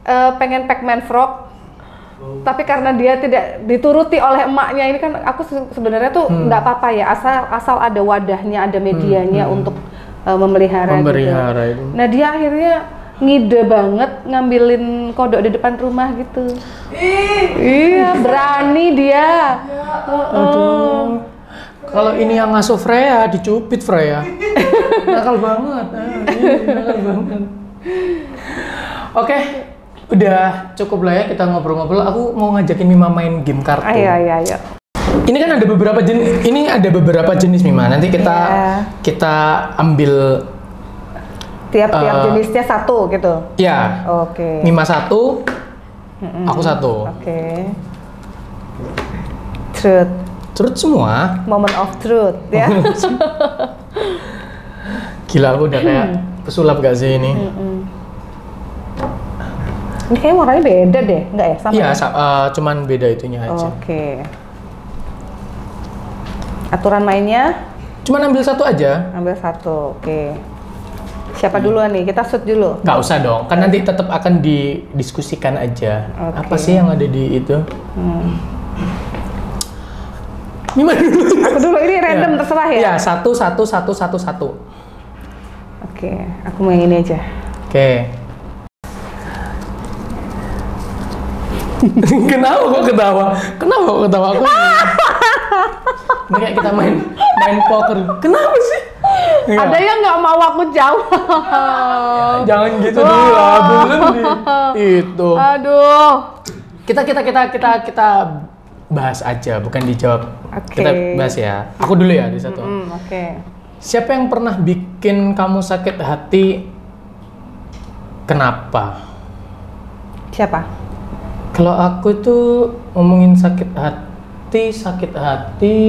Speaker 2: uh, pengen Pac-Man Frog, tapi karena dia tidak dituruti oleh emaknya, ini kan aku se- sebenarnya tuh nggak hmm. apa-apa ya, asal asal ada wadahnya, ada medianya hmm. hmm. untuk uh, memelihara,
Speaker 1: memelihara
Speaker 2: gitu.
Speaker 1: itu.
Speaker 2: Nah dia akhirnya ngide banget ngambilin kodok di depan rumah gitu. Iya, berani dia.
Speaker 1: Aduh. Kalau ini yang ngasuh Freya, dicupit Freya. Nakal banget. Ah, iya, nakal banget. Oke, udah cukup lah ya kita ngobrol-ngobrol. Aku mau ngajakin Mima main game kartu.
Speaker 2: Ayo, ayo, ayo.
Speaker 1: Ini kan ada beberapa jenis. Ini ada beberapa jenis Mima. Nanti kita yeah. kita ambil
Speaker 2: tiap-tiap uh, jenisnya satu gitu.
Speaker 1: Ya.
Speaker 2: Oke. Okay.
Speaker 1: Mima satu, mm-mm. aku satu.
Speaker 2: Oke. Okay. Truth.
Speaker 1: Truth semua.
Speaker 2: Moment of truth ya.
Speaker 1: Gila, aku udah kayak pesulap gak sih ini?
Speaker 2: Mm-mm. Ini kayaknya warnanya beda deh, enggak ya? Sama
Speaker 1: iya,
Speaker 2: ya?
Speaker 1: sa- uh, cuman beda itunya aja.
Speaker 2: Oke. Okay. Aturan mainnya?
Speaker 1: Cuman ambil satu aja.
Speaker 2: Ambil satu, oke. Okay. Siapa hmm. duluan nih? Kita shoot dulu?
Speaker 1: Nggak usah dong, kan nanti tetap akan didiskusikan aja. Okay. Apa sih yang ada di itu? Hmm. Mima dulu.
Speaker 2: Aku dulu, ini random ya. Terserah ya?
Speaker 1: Iya, satu, satu, satu, satu, satu.
Speaker 2: Oke, okay. Aku mau yang ini aja.
Speaker 1: Oke. Okay. Kenapa kok ketawa? Kenapa kok ketawa? Aku ini kayak kita main main poker. Kenapa sih?
Speaker 2: Enggak. Ada yang nggak mau aku jawab.
Speaker 1: Ya, jangan gitu dulu lah, belum di itu.
Speaker 2: Aduh.
Speaker 1: Kita kita kita kita kita bahas aja, bukan dijawab.
Speaker 2: Okay.
Speaker 1: Kita bahas ya. Aku dulu ya di satu.
Speaker 2: Mm-hmm, Oke. Okay.
Speaker 1: Siapa yang pernah bikin kamu sakit hati? Kenapa?
Speaker 2: Siapa?
Speaker 1: Kalau aku itu ngomongin sakit hati, sakit hati,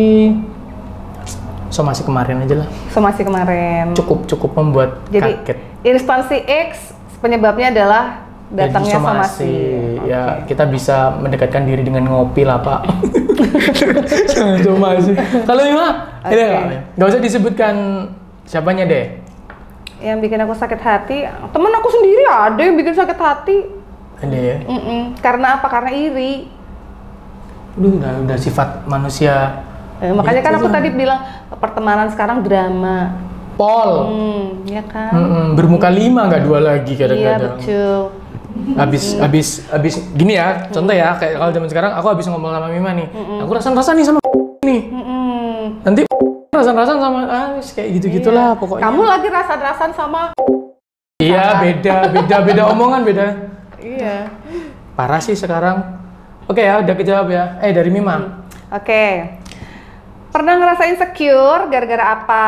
Speaker 1: somasi kemarin aja lah.
Speaker 2: Somasi kemarin.
Speaker 1: Cukup cukup membuat
Speaker 2: Jadi,
Speaker 1: kaget.
Speaker 2: Instansi X penyebabnya adalah datangnya somasi. somasi.
Speaker 1: Ya, okay. Kita bisa mendekatkan diri dengan ngopi lah, Pak. Jangan somasi. Kalau Mima, okay. Ini nggak usah disebutkan siapanya deh.
Speaker 2: Yang bikin aku sakit hati, temen aku sendiri ada yang bikin sakit hati.
Speaker 1: Ada ya?
Speaker 2: Mm-mm. Karena apa? Karena iri.
Speaker 1: Udah, udah, udah sifat manusia.
Speaker 2: Eh, makanya
Speaker 1: gitu
Speaker 2: kan aku
Speaker 1: lah.
Speaker 2: tadi bilang pertemanan sekarang drama.
Speaker 1: Pol.
Speaker 2: Hmm, ya kan.
Speaker 1: Mm-mm, bermuka lima nggak dua lagi kadang-kadang.
Speaker 2: Iya betul.
Speaker 1: Habis habis habis gini ya, contoh ya kayak kalau zaman sekarang aku habis ngomong sama Mima nih. Mm-mm. Aku rasan-rasan nih sama nih. Mm-mm. Nanti rasan-rasan sama ah kayak gitu-gitulah iya. Pokoknya.
Speaker 2: Kamu lagi rasan-rasan sama
Speaker 1: Iya, beda, beda, beda omongan, beda.
Speaker 2: Iya.
Speaker 1: Parah sih sekarang. Oke ya, udah kejawab ya. Eh dari Mima. Hmm.
Speaker 2: Oke. Okay. Pernah ngerasa insecure gara-gara apa?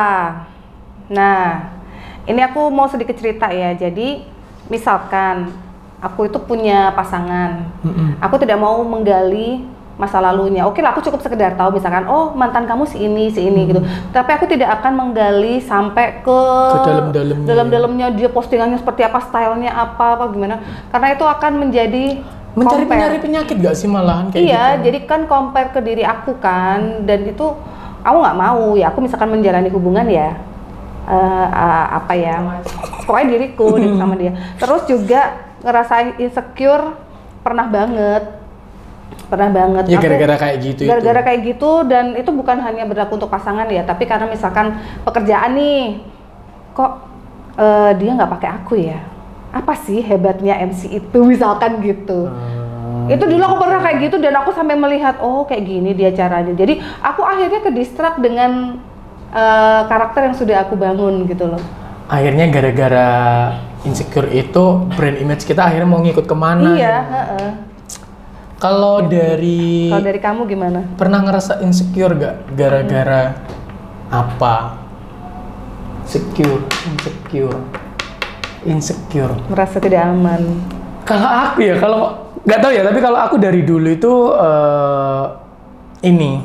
Speaker 2: Nah, ini aku mau sedikit cerita ya. Jadi, misalkan aku itu punya pasangan. Mm-mm. Aku tidak mau menggali masa lalunya. Oke lah, aku cukup sekedar tahu misalkan, oh mantan kamu si ini, si ini hmm. gitu. Tapi aku tidak akan menggali sampai ke,
Speaker 1: ke dalam-dalamnya.
Speaker 2: dalam-dalamnya dia postingannya seperti apa, stylenya apa, apa gimana. Karena itu akan menjadi
Speaker 1: mencari penyakit penyakit gak sih malahan kayak
Speaker 2: iya,
Speaker 1: gitu.
Speaker 2: jadi kan compare ke diri aku kan, dan itu aku nggak mau ya. Aku misalkan menjalani hubungan ya, uh, uh, apa ya, pokoknya diriku sama dia. Terus juga ngerasain insecure pernah banget. Pernah banget.
Speaker 1: Ya gara-gara kayak gitu.
Speaker 2: Gara-gara
Speaker 1: itu.
Speaker 2: kayak gitu, dan itu bukan hanya berlaku untuk pasangan ya, tapi karena misalkan pekerjaan nih, kok uh, dia nggak pakai aku ya? Apa sih hebatnya M C itu misalkan gitu? Hmm. Itu dulu aku pernah kayak gitu dan aku sampai melihat, oh kayak gini dia caranya. Jadi aku akhirnya ke distract dengan uh, karakter yang sudah aku bangun gitu loh.
Speaker 1: Akhirnya gara-gara insecure itu brand image kita akhirnya mau ngikut kemana?
Speaker 2: Iya. Uh-uh.
Speaker 1: Kalau dari
Speaker 2: Kalau dari kamu gimana?
Speaker 1: Pernah ngerasa insecure gak? Gara-gara hmm. apa? Secure, insecure, insecure.
Speaker 2: Merasa tidak aman.
Speaker 1: Kalau aku ya, kalau nggak tahu ya, tapi kalau aku dari dulu itu uh, ini,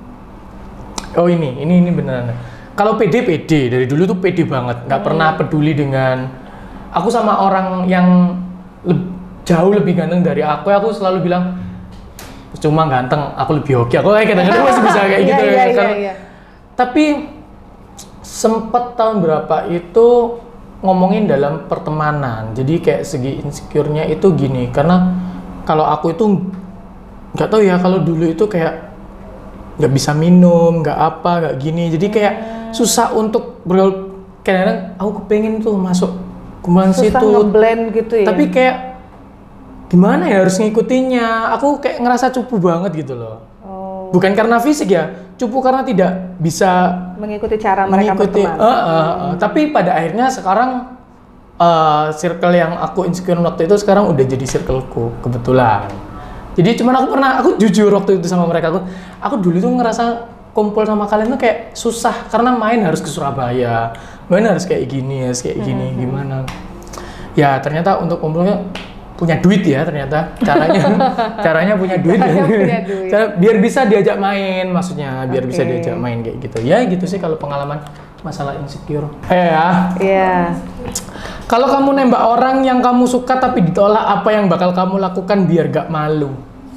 Speaker 1: oh ini, ini ini beneran. Kalau pede pede dari dulu tuh pede banget, nggak hmm. pernah peduli dengan aku sama orang yang le- jauh lebih ganteng dari aku. Aku selalu bilang cuma ganteng, aku lebih hoki. Aku kayak kadang-kadang masih bisa kayak gitu
Speaker 2: iya,
Speaker 1: ya.
Speaker 2: Iya,
Speaker 1: kan.
Speaker 2: iya.
Speaker 1: Tapi sempet tahun berapa itu ngomongin dalam pertemanan. Jadi kayak segi insecure-nya itu gini, karena kalau aku itu nggak tahu ya, kalau dulu itu kayak nggak bisa minum, nggak apa, nggak gini. Jadi kayak susah untuk bergaul. Kadang-kadang aku kepengen tuh masuk kumpulan situ.
Speaker 2: Susah ngeblend gitu ya.
Speaker 1: Tapi kayak gimana ya harus ngikutinnya. Aku kayak ngerasa cupu banget gitu loh.
Speaker 2: Oh.
Speaker 1: Bukan karena fisik ya, cupu karena tidak bisa
Speaker 2: Mengikuti cara mereka
Speaker 1: mengikuti.
Speaker 2: berteman.
Speaker 1: Uh, uh, uh. Tapi pada akhirnya sekarang uh, circle yang aku insecure waktu itu sekarang udah jadi circleku kebetulan. Jadi cuman aku pernah, aku jujur waktu itu sama mereka, aku, aku dulu tuh ngerasa kumpul sama kalian tuh kayak susah karena main harus ke Surabaya, main harus kayak gini, harus kayak gini, hmm. gimana? Ya ternyata untuk kumpulnya punya duit ya ternyata caranya, caranya punya duit,
Speaker 2: punya duit.
Speaker 1: Cara, biar bisa diajak main maksudnya, biar
Speaker 2: okay.
Speaker 1: bisa diajak main kayak gitu. Ya gitu sih kalau pengalaman masalah insecure. Eh ya.
Speaker 2: Iya.
Speaker 1: Kalau kamu nembak orang yang kamu suka tapi ditolak, apa yang bakal kamu lakukan biar gak malu?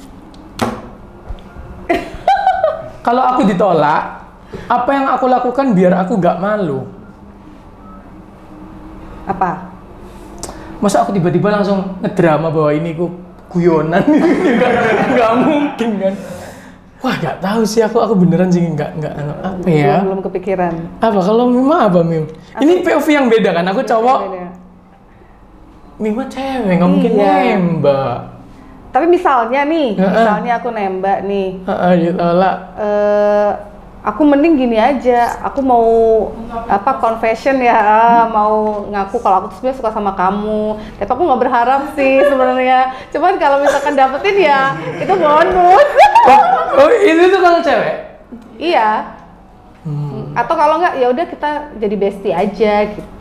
Speaker 1: Kalau aku ditolak, apa yang aku lakukan biar aku gak malu?
Speaker 2: Apa?
Speaker 1: Masa aku tiba-tiba langsung ngedrama bahwa ini ku guyonan? Gak mungkin kan? Wah gak tahu sih aku, aku beneran sih gak, gak apa ya?
Speaker 2: Belum, belum kepikiran.
Speaker 1: Apa kalau Mima apa Mim?
Speaker 2: Apa?
Speaker 1: Ini P O V yang beda kan? Aku cowok, Mima cewek, nggak mungkin
Speaker 2: Iya.
Speaker 1: nembak.
Speaker 2: Tapi misalnya nih,
Speaker 1: Uh-uh.
Speaker 2: misalnya aku nembak nih,
Speaker 1: Heeh, ditolak.
Speaker 2: eh aku mending gini aja, aku mau apa confession ya, ah, mau ngaku kalau aku tuh sebenarnya suka sama kamu, tapi aku nggak berharap sih sebenarnya. Cuman kalau misalkan dapetin ya itu bonus.
Speaker 1: Oh, oh itu tuh kalau cewek?
Speaker 2: Iya.
Speaker 1: Hmm.
Speaker 2: Atau kalau nggak ya udah kita jadi bestie aja gitu.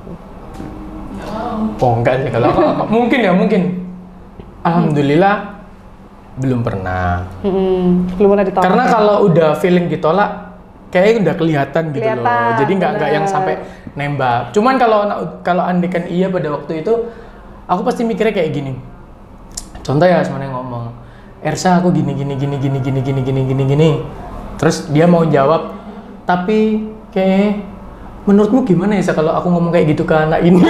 Speaker 1: Oh enggak sih kalau aku, mungkin ya mungkin. Alhamdulillah belum pernah.
Speaker 2: Hmm, belum pernah ditolak.
Speaker 1: Karena kalau udah feeling ditolak, kayaknya udah kelihatan gitu
Speaker 2: Kelihatan,
Speaker 1: loh. Jadi nggak nggak yang
Speaker 2: bener.
Speaker 1: sampai nembak. Cuman kalau kalau andikan iya pada waktu itu, aku pasti mikirnya kayak gini. Contoh ya semuanya ngomong, Ersa aku gini gini gini gini gini gini gini gini gini. Terus dia mau jawab, tapi kayak menurutmu gimana ya kalau aku ngomong kayak gitu ke anak ini?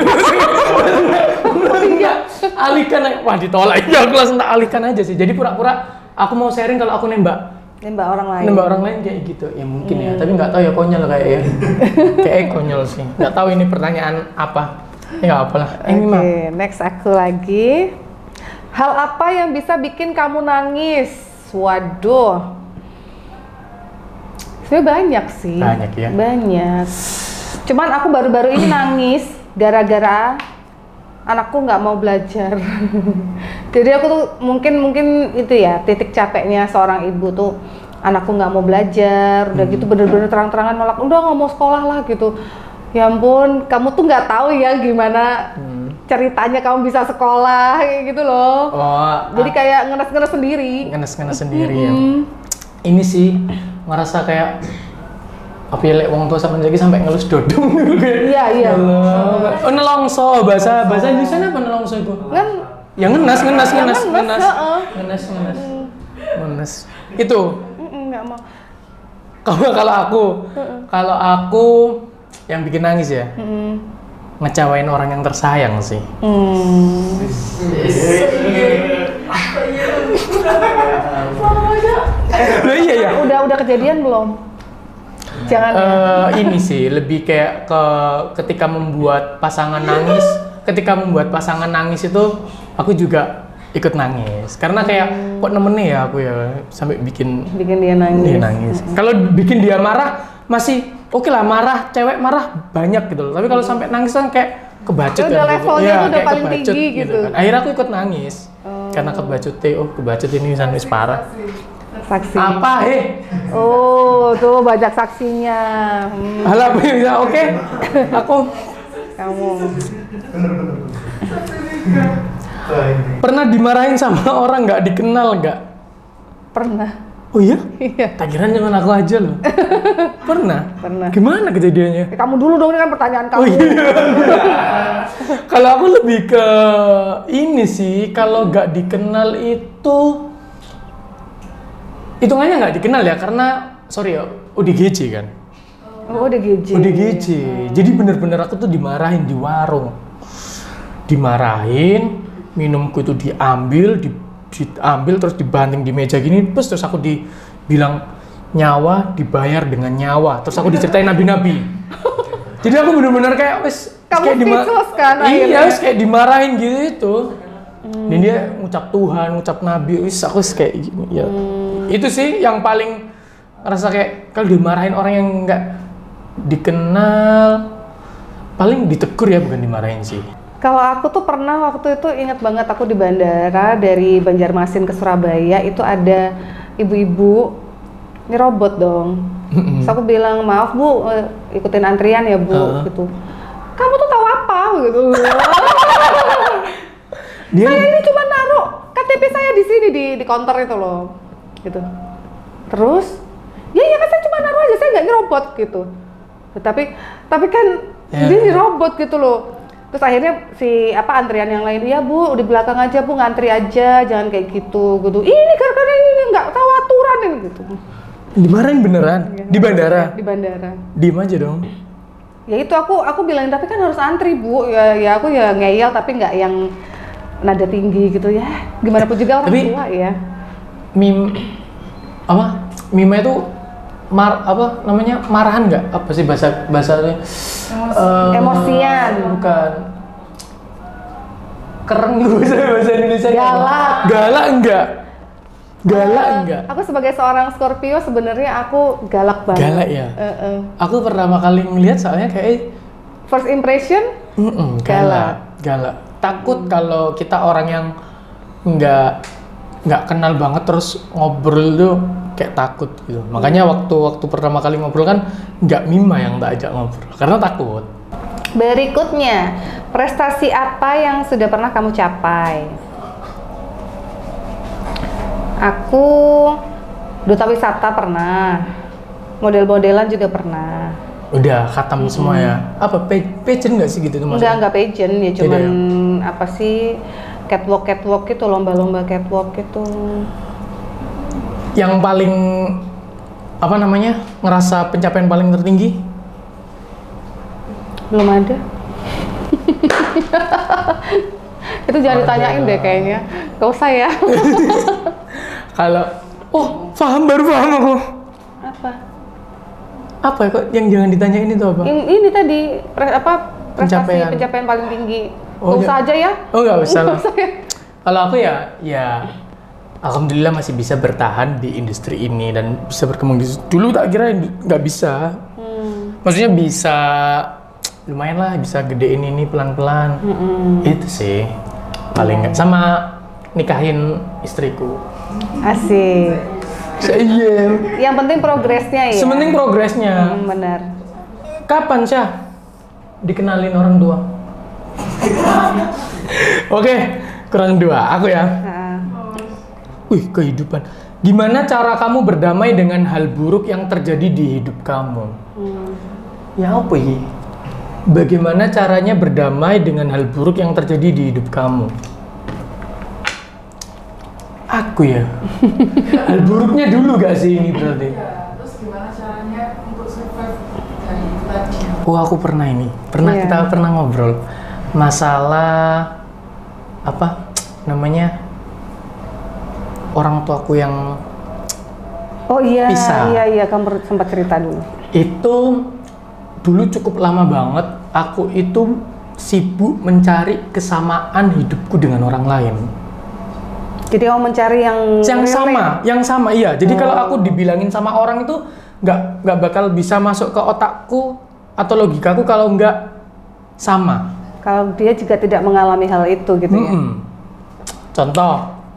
Speaker 1: Alihkan, wah ditolak ya aku langsung tak alihkan aja sih. Jadi pura-pura aku mau sharing kalau aku nembak.
Speaker 2: nembak orang lain.
Speaker 1: Nembak orang lain kayak gitu. Ya mungkin hmm. ya, tapi nggak tahu ya konyol kayak ya. Kayak konyol sih. Nggak tahu ini pertanyaan apa. Ya apalah.
Speaker 2: Oke, okay, next aku lagi. Hal apa yang bisa bikin kamu nangis? Waduh. Sebenarnya banyak sih.
Speaker 1: Banyak ya.
Speaker 2: Banyak. Cuman aku baru-baru ini nangis gara-gara anakku nggak mau belajar. Jadi aku tuh mungkin mungkin itu ya titik capeknya seorang ibu tuh, anakku nggak mau belajar, udah hmm. gitu bener-bener terang-terangan nolak, udah nggak mau sekolah lah gitu. Ya ampun, kamu tuh nggak tahu ya gimana hmm. ceritanya kamu bisa sekolah kayak gitu loh.
Speaker 1: Oh,
Speaker 2: jadi kayak ngenes-ngenes sendiri.
Speaker 1: Ngenes-ngenes sendiri ya.
Speaker 2: Hmm.
Speaker 1: Ini sih ngerasa kayak apa ya lek wong tua sampe lagi sampai ngelus dodong.
Speaker 2: Iya iya.
Speaker 1: Oh nelongso bahasa bahasa Indonesia apa nelongso itu?
Speaker 2: Kan
Speaker 1: yang ngenes ngenes ngenes
Speaker 2: ngenes,
Speaker 1: ngenes
Speaker 2: heeh.
Speaker 1: ngenes ngenes ngenes itu.
Speaker 2: Nggak mau.
Speaker 1: Kalau kalau aku kalau aku yang bikin nangis ya
Speaker 2: Mm.
Speaker 1: ngecewain orang yang tersayang sih.
Speaker 2: Hmm.
Speaker 1: Loh iya ya.
Speaker 2: Udah udah kejadian belum? Jangan.
Speaker 1: Uh, ini sih lebih kayak ke ketika membuat pasangan nangis, ketika membuat pasangan nangis itu aku juga ikut nangis karena kayak hmm. kok nemennya ya aku ya sampai bikin
Speaker 2: bikin dia nangis.
Speaker 1: Dia nangis. Hmm. Kalau bikin dia marah masih oke okay lah, marah cewek marah banyak gitu loh. Tapi kalau hmm. sampai nangis kan kayak kebacut
Speaker 2: udah
Speaker 1: kan
Speaker 2: levelnya
Speaker 1: gitu. Ya,
Speaker 2: tuh udah paling
Speaker 1: kebacut,
Speaker 2: tinggi gitu.
Speaker 1: Kan. Akhirnya aku ikut nangis
Speaker 2: Oh.
Speaker 1: karena kebacut oh kebacut ini sampai parah.
Speaker 2: Saksi.
Speaker 1: Apa eh?
Speaker 2: Oh, tuh banyak saksinya. Hmm.
Speaker 1: Halah ya oke. Okay. Aku
Speaker 2: Kamu.
Speaker 1: pernah dimarahin sama orang nggak dikenal nggak?
Speaker 2: Pernah.
Speaker 1: Oh iya?
Speaker 2: Iya.
Speaker 1: Tak kira cuma aku aja loh. Pernah?
Speaker 2: Pernah.
Speaker 1: Gimana kejadiannya?
Speaker 2: Eh, kamu dulu dong, ini kan pertanyaan kamu.
Speaker 1: Oh iya. Kalau aku lebih ke ini sih, kalau nggak dikenal itu hitungannya nggak dikenal ya, karena sorry ya, O D G J kan.
Speaker 2: Oh, O D G J.
Speaker 1: O D G J. Jadi bener-bener aku tuh dimarahin di warung. Dimarahin, minumku itu diambil, di, diambil terus dibanting di meja gini, terus terus aku dibilang nyawa dibayar dengan nyawa. Terus aku diceritain nabi-nabi. Jadi aku bener-bener kayak wes
Speaker 2: Kamu
Speaker 1: kayak dima-
Speaker 2: speechless kan
Speaker 1: iya,
Speaker 2: akhirnya?
Speaker 1: wes kayak dimarahin gitu. Hmm. Dan dia ngucap Tuhan, ngucap Nabi, wis aku wis kayak gini ya. Hmm. Itu sih yang paling rasa kayak kalau dimarahin orang yang nggak dikenal, paling ditegur ya, bukan dimarahin sih.
Speaker 2: Kalau aku tuh pernah waktu itu ingat banget aku di bandara dari Banjarmasin ke Surabaya itu ada ibu-ibu, ini robot dong. Mm-hmm. Terus aku bilang maaf bu, ikutin antrian ya bu, uh. gitu. Kamu tuh tahu apa gitu? Dia... Saya ini cuma naruh K T P saya di sini di di counter itu loh, gitu. Terus, ya ya kan saya cuma naruh aja, saya nggak nyerobot gitu. Tapi tapi kan yeah. Dia robot gitu loh. Terus akhirnya si apa antrian yang lain, ya bu di belakang aja bu, ngantri aja, jangan kayak gitu gitu. Ini gara-gara ini nggak tahu aturan ini gitu.
Speaker 1: Dimarahin beneran ya, di bandara.
Speaker 2: Di bandara.
Speaker 1: Diem aja dong.
Speaker 2: Ya itu aku aku bilang tapi kan harus antri bu. Ya ya aku ya ngeyel tapi nggak yang nada tinggi gitu ya. Gimana pun juga orang
Speaker 1: tapi,
Speaker 2: tua ya.
Speaker 1: Mim apa? Mima itu mar apa namanya marahan nggak? Apa sih bahasa bahasanya?
Speaker 2: Emosi. Uh, Emosian.
Speaker 1: Bukan. Keren bahasa bahasa Indonesia.
Speaker 2: Galak.
Speaker 1: Galak enggak? Galak uh, enggak?
Speaker 2: Aku sebagai seorang Scorpio sebenarnya aku galak banget.
Speaker 1: Galak ya.
Speaker 2: Uh, uh.
Speaker 1: Aku pertama kali ngelihat soalnya kayak
Speaker 2: first impression.
Speaker 1: Mm-mm, galak. Galak. Takut hmm. kalau kita orang yang nggak nggak kenal banget terus ngobrol tuh kayak takut gitu. Makanya hmm. waktu waktu pertama kali ngobrol kan nggak Mima yang tak ajak ngobrol karena takut.
Speaker 2: Berikutnya, prestasi apa yang sudah pernah kamu capai? Aku duta wisata pernah, model-modelan juga pernah.
Speaker 1: Udah khatam hmm. semua ya. Apa pageant nggak sih gitu tuh maksudnya?
Speaker 2: Enggak, enggak pageant ya, cuman
Speaker 1: ya?
Speaker 2: apa sih catwalk catwalk gitu, lomba-lomba catwalk gitu.
Speaker 1: Yang paling apa namanya ngerasa pencapaian paling tertinggi?
Speaker 2: Belum ada. Itu jangan ada. Ditanyain deh kayaknya. Gak usah ya.
Speaker 1: Kalau oh paham baru paham aku.
Speaker 2: Apa?
Speaker 1: Apa kok yang jangan ditanyain itu apa?
Speaker 2: Ini, ini tadi pre, apa prestasi pencapaian. pencapaian paling tinggi.
Speaker 1: Oh,
Speaker 2: gak usah aja ya?
Speaker 1: Oh nggak usah lah.
Speaker 2: Ya.
Speaker 1: Kalau aku ya, ya alhamdulillah masih bisa bertahan di industri ini dan bisa berkembang di dulu tak kira nggak bisa. Hmm. Maksudnya bisa lumayan lah, bisa gedein ini pelan-pelan. Hmm. Itu sih paling nggak sama nikahin istriku.
Speaker 2: Asik.
Speaker 1: Iya.
Speaker 2: Yang penting progresnya ya.
Speaker 1: Sementing progresnya.
Speaker 2: Hmm, benar.
Speaker 1: Kapan Syah dikenalin orang tua? Oke, kurang dua. Aku ya. Uh. Wih, kehidupan. Gimana cara kamu berdamai dengan hal buruk yang terjadi di hidup kamu? Hmm. Ya apa ini? Bagaimana caranya berdamai dengan hal buruk yang terjadi di hidup kamu? Aku ya. Hal buruknya dulu gak sih ini berarti?
Speaker 4: Ya, terus gimana caranya untuk survive dari itu tadi?
Speaker 1: Oh, aku pernah ini. Pernah yeah. Kita pernah ngobrol masalah apa namanya? Orang tuaku yang
Speaker 2: Oh iya,
Speaker 1: pisah.
Speaker 2: iya iya kamu sempat cerita dulu.
Speaker 1: Itu dulu cukup lama banget aku itu sibuk mencari kesamaan hidupku dengan orang lain.
Speaker 2: Jadi kamu mencari yang
Speaker 1: yang sama, yang sama iya. Jadi oh. Kalau aku dibilangin sama orang itu nggak nggak bakal bisa masuk ke otakku atau logikaku kalau nggak sama.
Speaker 2: Kalau dia juga tidak mengalami hal itu gitu mm-mm. ya.
Speaker 1: Contoh,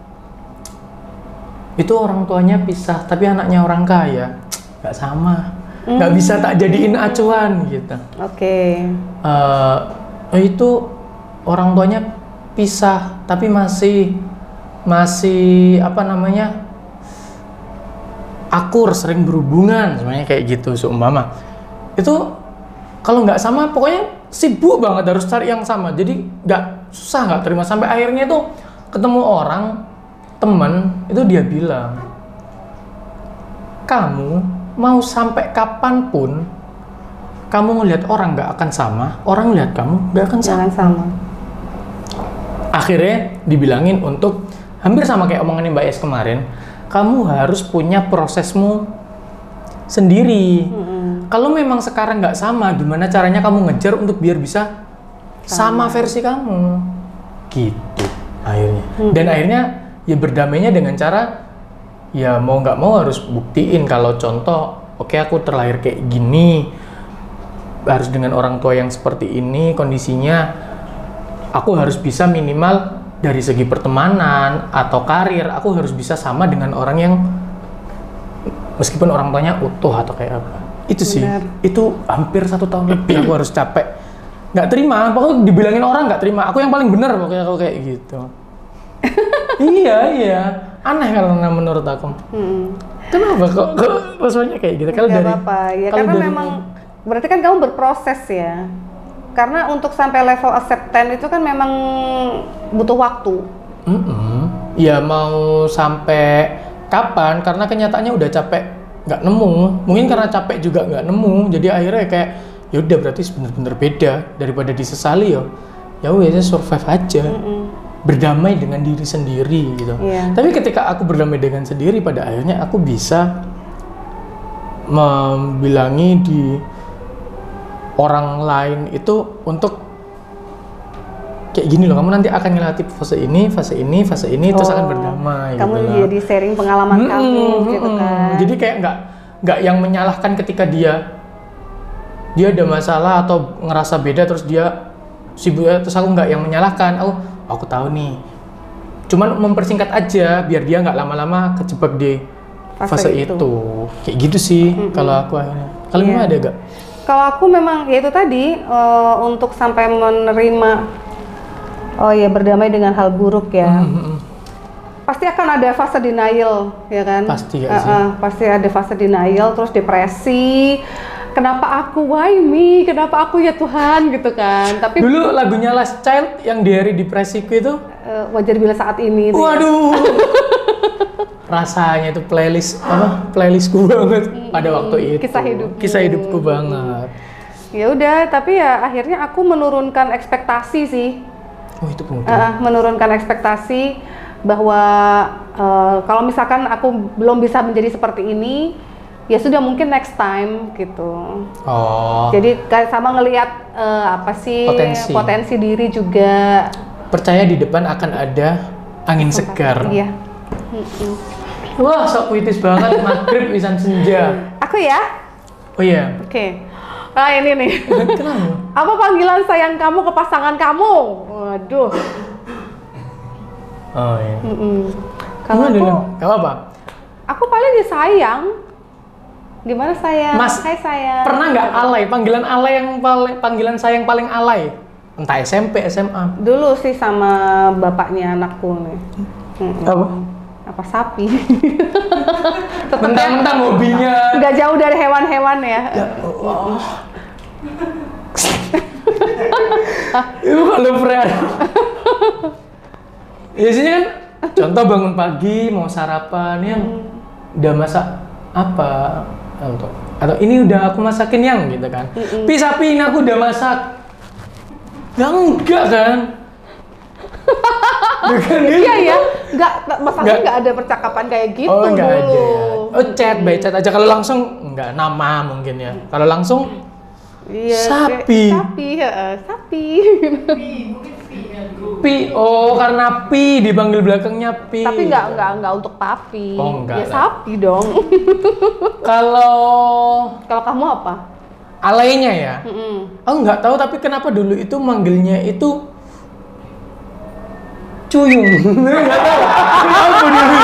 Speaker 1: itu orang tuanya pisah tapi anaknya orang kaya, nggak sama, nggak mm. bisa tak jadiin acuan gitu.
Speaker 2: Oke. Okay.
Speaker 1: Uh, itu orang tuanya pisah tapi masih masih apa namanya akur, sering berhubungan semuanya kayak gitu seumpama itu kalau nggak sama pokoknya sibuk banget harus cari yang sama jadi nggak susah nggak terima sampai akhirnya itu ketemu orang teman itu dia bilang kamu mau sampai kapanpun kamu ngelihat orang nggak akan sama, orang ngelihat kamu nggak akan sama.
Speaker 2: Jangan sama.
Speaker 1: Akhirnya dibilangin untuk hampir sama kayak omongannya Mbak Es kemarin, kamu harus punya prosesmu sendiri.
Speaker 2: Mm-mm.
Speaker 1: Kalau memang sekarang nggak sama, gimana caranya kamu ngejar untuk biar bisa sama, sama versi kamu, gitu akhirnya.
Speaker 2: Mm-mm.
Speaker 1: Dan akhirnya ya berdamainya dengan cara ya mau nggak mau harus buktiin kalau contoh, oke okay, aku terlahir kayak gini, harus dengan orang tua yang seperti ini kondisinya. Aku harus bisa minimal dari segi pertemanan atau karir, aku harus bisa sama dengan orang yang meskipun orang tuanya utuh atau kayak apa. Itu sih,
Speaker 2: Benar.
Speaker 1: itu hampir satu tahun lebih aku harus capek. Nggak terima, pokoknya dibilangin orang nggak terima. Aku yang paling benar pokoknya aku kayak gitu. Iya, iya. Aneh kalau menurut aku.
Speaker 2: Hmm.
Speaker 1: Kenapa kok, kok rasanya kayak gitu? Kalau
Speaker 2: Nggak
Speaker 1: dari
Speaker 2: apa-apa, ya
Speaker 1: kalau
Speaker 2: karena
Speaker 1: dari-
Speaker 2: memang berarti kan kamu berproses ya. Karena untuk sampai level acceptance itu kan memang butuh waktu.
Speaker 1: Mm-mm. Ya mau sampai kapan? Karena kenyataannya udah capek nggak nemu. Mungkin karena capek juga nggak nemu. Jadi akhirnya kayak ya udah berarti bener-bener beda daripada disesali yo. Ya udah survive aja.
Speaker 2: Mm-mm.
Speaker 1: Berdamai dengan diri sendiri gitu.
Speaker 2: Iya.
Speaker 1: Tapi ketika aku berdamai dengan sendiri, pada akhirnya aku bisa membilangi di orang lain itu untuk kayak gini loh, kamu nanti akan ngelatih fase ini, fase ini, fase ini, terus akan
Speaker 2: Oh,
Speaker 1: berdamai.
Speaker 2: Kamu
Speaker 1: gitu lah.
Speaker 2: jadi sharing pengalaman
Speaker 1: Mm-mm,
Speaker 2: kamu gitu
Speaker 1: mm-mm.
Speaker 2: kan.
Speaker 1: Jadi kayak nggak nggak yang menyalahkan ketika dia dia ada masalah atau ngerasa beda terus dia sibuk, terus aku nggak yang menyalahkan. Aku aku tahu nih. Cuman mempersingkat aja biar dia nggak lama-lama kejebak di fase,
Speaker 2: Fase
Speaker 1: itu.
Speaker 2: itu.
Speaker 1: Kayak gitu sih
Speaker 2: Mm-mm.
Speaker 1: kalau aku akhirnya. Kalau
Speaker 2: Iya.
Speaker 1: memang ada gak?
Speaker 2: Kalau aku memang ya itu tadi eh, untuk sampai menerima, oh ya berdamai dengan hal buruk ya.
Speaker 1: Mm-mm.
Speaker 2: Pasti akan ada fase denial ya kan.
Speaker 1: Pasti ya
Speaker 2: Eh,
Speaker 1: sih.
Speaker 2: eh, pasti ada fase denial, terus depresi. Kenapa aku, why me? Kenapa aku ya Tuhan gitu kan. Tapi
Speaker 1: Dulu lagunya Last Child yang di hari depresiku itu,
Speaker 2: eh, wajar bila saat ini. itu ya.
Speaker 1: waduh, rasanya itu playlist apa? Playlistku banget pada waktu itu.
Speaker 2: Kisah hidupmu.
Speaker 1: Kisah hidupku banget.
Speaker 2: Ya udah, tapi ya akhirnya aku menurunkan ekspektasi sih.
Speaker 1: Oh itu penting.
Speaker 2: Eh, menurunkan ekspektasi bahwa eh, kalau misalkan aku belum bisa menjadi seperti ini, ya sudah mungkin next time gitu.
Speaker 1: Oh.
Speaker 2: Jadi kayak sama ngelihat eh, apa sih
Speaker 1: Potensi.
Speaker 2: potensi diri juga.
Speaker 1: Percaya di depan akan ada angin segar.
Speaker 2: Iya. Mm-mm.
Speaker 1: Wah, sok puitis banget. Maghrib wisan senja.
Speaker 2: Aku ya,
Speaker 1: Oh iya.
Speaker 2: oke. Nah ini nih.
Speaker 1: Kenapa?
Speaker 2: Apa panggilan sayang kamu ke pasangan kamu? Waduh.
Speaker 1: Oh iya.
Speaker 2: Mm-mm. Kalau
Speaker 1: Gimana
Speaker 2: aku,
Speaker 1: dulu? Gak apa-apa.
Speaker 2: aku paling disayang. Gimana sayang?
Speaker 1: Mas,
Speaker 2: Hai sayang.
Speaker 1: Pernah nggak alay? Panggilan alay yang paling panggilan sayang paling alay? Entah S M P, S M A.
Speaker 2: Dulu sih sama bapaknya anakku nih. Mm-mm.
Speaker 1: Apa?
Speaker 2: Apa sapi?
Speaker 1: Mentang-mentang hobinya.
Speaker 2: Nggak jauh dari hewan-hewan ya.
Speaker 1: Oh. Itu kalau friend. Biasanya kan contoh bangun pagi mau sarapan yang udah masak apa atau atau ini udah aku masakin yang gitu kan.
Speaker 2: Mm-mm.
Speaker 1: Pi sapi ini aku udah masak. Ya enggak kan? Bukan
Speaker 2: Iya ya, nggak masalahnya
Speaker 1: Nggak.
Speaker 2: nggak ada percakapan kayak gitu
Speaker 1: Oh enggak ada.
Speaker 2: dulu.
Speaker 1: Oh chat, by chat aja. Kalau langsung enggak nama mungkin ya. Kalau langsung
Speaker 2: Iya.
Speaker 1: Sapi.
Speaker 2: kayak- Sapi, heeh, sapi.
Speaker 1: Pi. Oh karena Pi dipanggil belakangnya Pi.
Speaker 2: Tapi nggak nggak nggak untuk papi.
Speaker 1: Oh, nggak
Speaker 2: Ya
Speaker 1: lah.
Speaker 2: sapi dong.
Speaker 1: Kalau
Speaker 2: Kalau kamu apa?
Speaker 1: alaynya ya.
Speaker 2: Mm-mm.
Speaker 1: Aku nggak tahu tapi kenapa dulu itu manggilnya itu Cuyung. Nggak tahu. Kenapa dulu?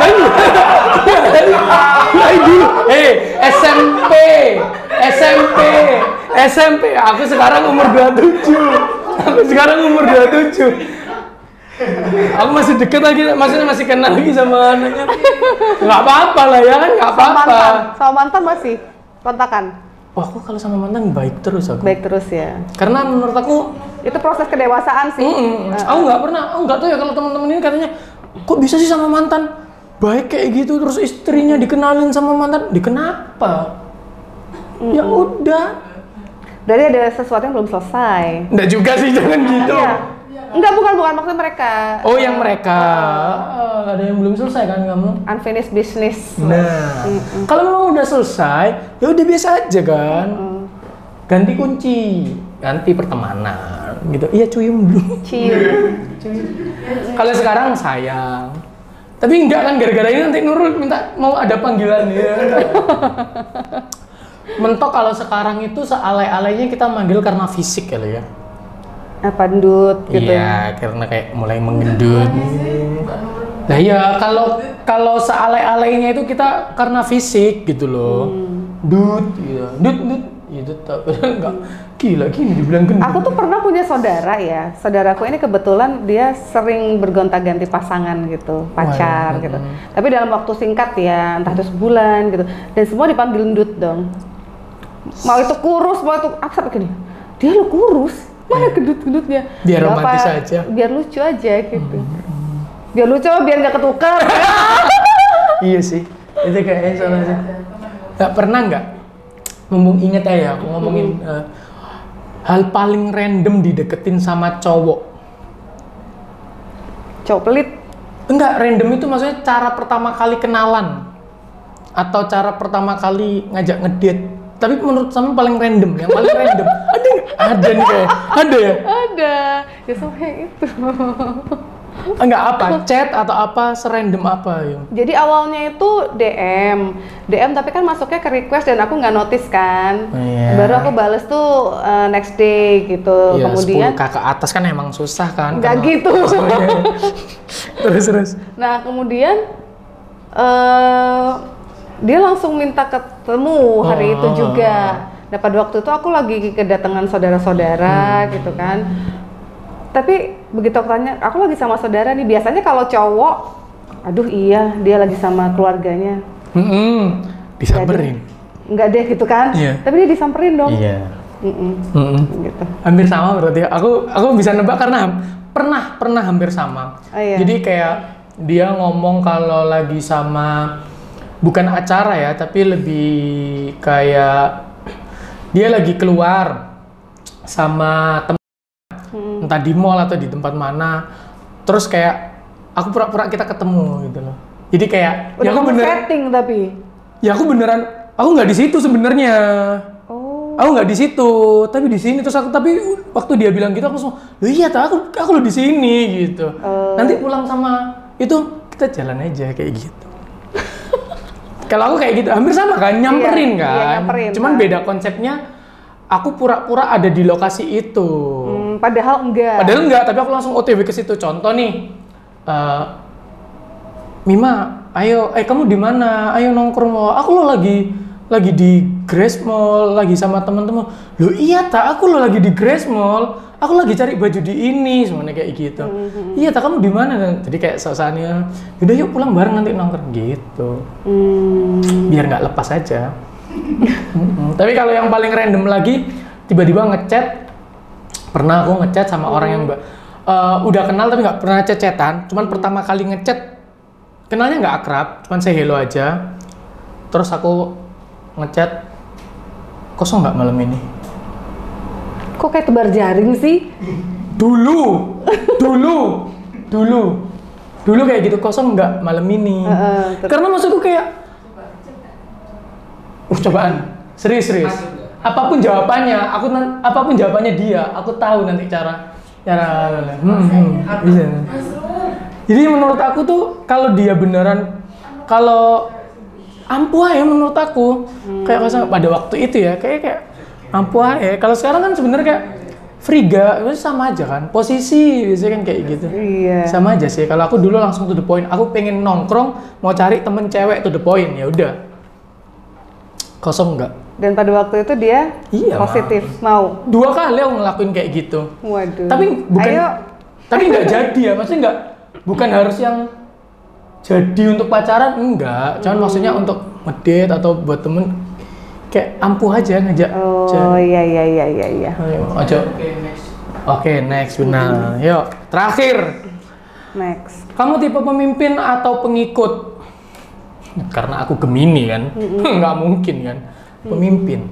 Speaker 1: Lagi dulu. Eh, S M P. S M P. S M P. Aku sekarang umur dua puluh tujuh. Aku sekarang umur dua puluh tujuh. Aku masih deket lagi, maksudnya masih kenal lagi sama anaknya. Nggak apa-apa lah ya kan, nggak
Speaker 2: Sama
Speaker 1: apa-apa.
Speaker 2: mantan, sama mantan masih kontakan.
Speaker 1: Wah, aku kalau sama mantan baik terus aku.
Speaker 2: Baik terus ya.
Speaker 1: Karena menurut aku,
Speaker 2: Itu proses kedewasaan sih.
Speaker 1: mm,
Speaker 2: Eh,
Speaker 1: aku nggak pernah, aku nggak tahu ya kalau teman-teman ini katanya, kok bisa sih sama mantan baik kayak gitu, terus istrinya dikenalin sama mantan, di kenapa? Ya udah,
Speaker 2: berarti ada sesuatu yang belum selesai.
Speaker 1: Nggak juga sih, jangan gitu.
Speaker 2: Iya. Enggak, bukan bukan maksudnya mereka.
Speaker 1: Oh, yang mereka. Oh, ada yang belum selesai kan kamu?
Speaker 2: Unfinished business.
Speaker 1: Nah, kalau memang udah selesai, ya udah biasa aja kan.
Speaker 2: Mm.
Speaker 1: Ganti kunci, ganti pertemanan, gitu. Iya, cium dulu.
Speaker 2: Cium.
Speaker 1: Kalau sekarang sayang. Tapi enggak kan, gara-gara ini nanti Nurul minta mau ada panggilan ya. Mentok kalau sekarang itu sealai-alainya kita manggil karena fisik kali ya.
Speaker 2: Apa gendut gitu.
Speaker 1: Iya, karena kayak mulai menggendut. Nah iya, kalau kalau sealai-alainya itu kita karena fisik gitu loh. Hmm. Dut, gitu. Dut, dut, gitu. Enggak gila gini dibilang gendut.
Speaker 2: Aku tuh pernah punya saudara ya. Saudaraku ini kebetulan dia sering bergonta-ganti pasangan gitu, pacar. Wah, gitu. Hmm. Tapi dalam waktu singkat ya, entah itu sebulan gitu. Dan semua dipanggil gendut dong. Mau itu kurus, mau itu apa begini. Dia lo kurus. Mana gendut-gendutnya?
Speaker 1: Biar gak romantis apa, aja.
Speaker 2: Biar lucu aja gitu. Hmm. Biar lucu, biar nggak ketukar.
Speaker 1: Iya sih, itu kayaknya salah sih. Gak pernah nggak? Mumpung inget aja, aku ngomongin hmm. uh, hal paling random dideketin sama cowok.
Speaker 2: Cowok pelit?
Speaker 1: Enggak, random itu maksudnya cara pertama kali kenalan atau cara pertama kali ngajak ngedate. Tapi menurut sama paling random, yang paling random. Ada nggak? Ada nih kayak, ada ya?
Speaker 2: Ada, ya sama kayak itu.
Speaker 1: Enggak apa, chat atau apa, serandom apa ya?
Speaker 2: Jadi awalnya itu D M, D M tapi kan masuknya ke request dan aku nggak notice kan. Oh, yeah. Baru aku bales tuh uh, next day gitu.
Speaker 1: Yeah,
Speaker 2: kemudian
Speaker 1: sepuluh K ke atas kan emang susah kan?
Speaker 2: Nggak gitu.
Speaker 1: Terus terus.
Speaker 2: Nah kemudian uh, dia langsung minta ketemu hari oh. itu juga. Nah pada waktu itu aku lagi kedatangan saudara-saudara hmm. gitu kan. Tapi begitu aku tanya, aku lagi sama saudara nih. Biasanya kalau cowok, aduh iya dia lagi sama keluarganya.
Speaker 1: Mm-mm. Disamperin.
Speaker 2: Enggak deh gitu kan. Yeah. Tapi dia disamperin dong.
Speaker 1: Iya.
Speaker 2: Mm-mm.
Speaker 1: Mm-mm. Gitu. Hampir sama berarti. Aku aku bisa nebak karena pernah pernah hampir sama. Oh, iya. Jadi kayak dia ngomong kalau lagi sama, bukan acara ya, tapi lebih kayak dia lagi keluar sama teman, hmm. entah di mall atau di tempat mana, terus kayak aku pura-pura kita ketemu gitu loh. Jadi kayak
Speaker 2: udah
Speaker 1: ya aku beneran
Speaker 2: setting tapi
Speaker 1: ya aku beneran aku nggak di situ sebenarnya. Oh. Aku nggak di situ, tapi di sini. Terus aku tapi waktu dia bilang gitu aku langsung, loh iya tak aku aku lo di sini gitu. Uh. Nanti pulang sama itu kita jalan aja kayak gitu. Kalau aku kayak gitu, hampir sama kan, nyamperin iya, kan. Iya, nyamperin, cuman kan. Beda konsepnya, aku pura-pura ada di lokasi itu.
Speaker 2: Hmm, padahal enggak.
Speaker 1: Padahal enggak, tapi aku langsung O T W ke situ. Contoh nih, uh, Mima, ayo, eh kamu di mana? Ayo nongkrong. Aku lo lagi lagi di Grace Mall, lagi sama teman-teman. Loh iya tak, aku lo lagi di Grace Mall. Aku lagi cari baju di ini, semuanya kayak gitu. Mm-hmm. Iya, tak kamu di mana? Jadi kayak sosannya, yaudah yuk pulang bareng nanti nongkrong gitu. Mm. Biar nggak lepas aja. mm-hmm. Tapi kalau yang paling random lagi, tiba-tiba ngechat. Pernah aku ngechat sama mm. orang yang uh, udah kenal tapi nggak pernah chat-chatan. Cuman mm. pertama kali ngechat, kenalnya nggak akrab, cuman say hello aja. Terus aku ngechat, kosong nggak malam ini?
Speaker 2: Kok kayak tebar jaring sih?
Speaker 1: Dulu, dulu, dulu, dulu kayak gitu, kosong nggak malam ini? Uh, uh, Karena maksudku kayak, uh cobaan, serius serius. Apapun jawabannya, aku apapun jawabannya dia, aku tahu nanti cara cara. Hmm, hmm, bisa. Jadi menurut aku tuh kalau dia beneran, kalau ampuh ya menurut aku, hmm. kayak pada waktu itu ya, kayak kayak ampuh ya. Kalau sekarang kan sebenarnya kayak friga, itu sama aja kan. Posisi biasanya kan kayak gitu.
Speaker 2: Iya.
Speaker 1: Sama aja sih. Kalau aku dulu langsung to the point. Aku pengen nongkrong, mau cari temen cewek to the point. Ya udah. Kosong enggak.
Speaker 2: Dan pada waktu itu dia iya, positif mau.
Speaker 1: Dua kali aku ngelakuin kayak gitu.
Speaker 2: Waduh.
Speaker 1: Tapi bukan.
Speaker 2: Ayo.
Speaker 1: Tapi nggak jadi ya. Maksudnya nggak. Bukan harus yang jadi untuk pacaran, enggak. Cuman hmm. maksudnya untuk ngedate atau buat temen. Kayak ampuh aja ngajak.
Speaker 2: Oh iya iya iya iya iya.
Speaker 1: Oke next. Oke next benar. Mm-hmm. Yuk terakhir.
Speaker 2: Next.
Speaker 1: Kamu tipe pemimpin atau pengikut? Karena aku Gemini kan, mm-hmm. nggak mungkin kan. Pemimpin.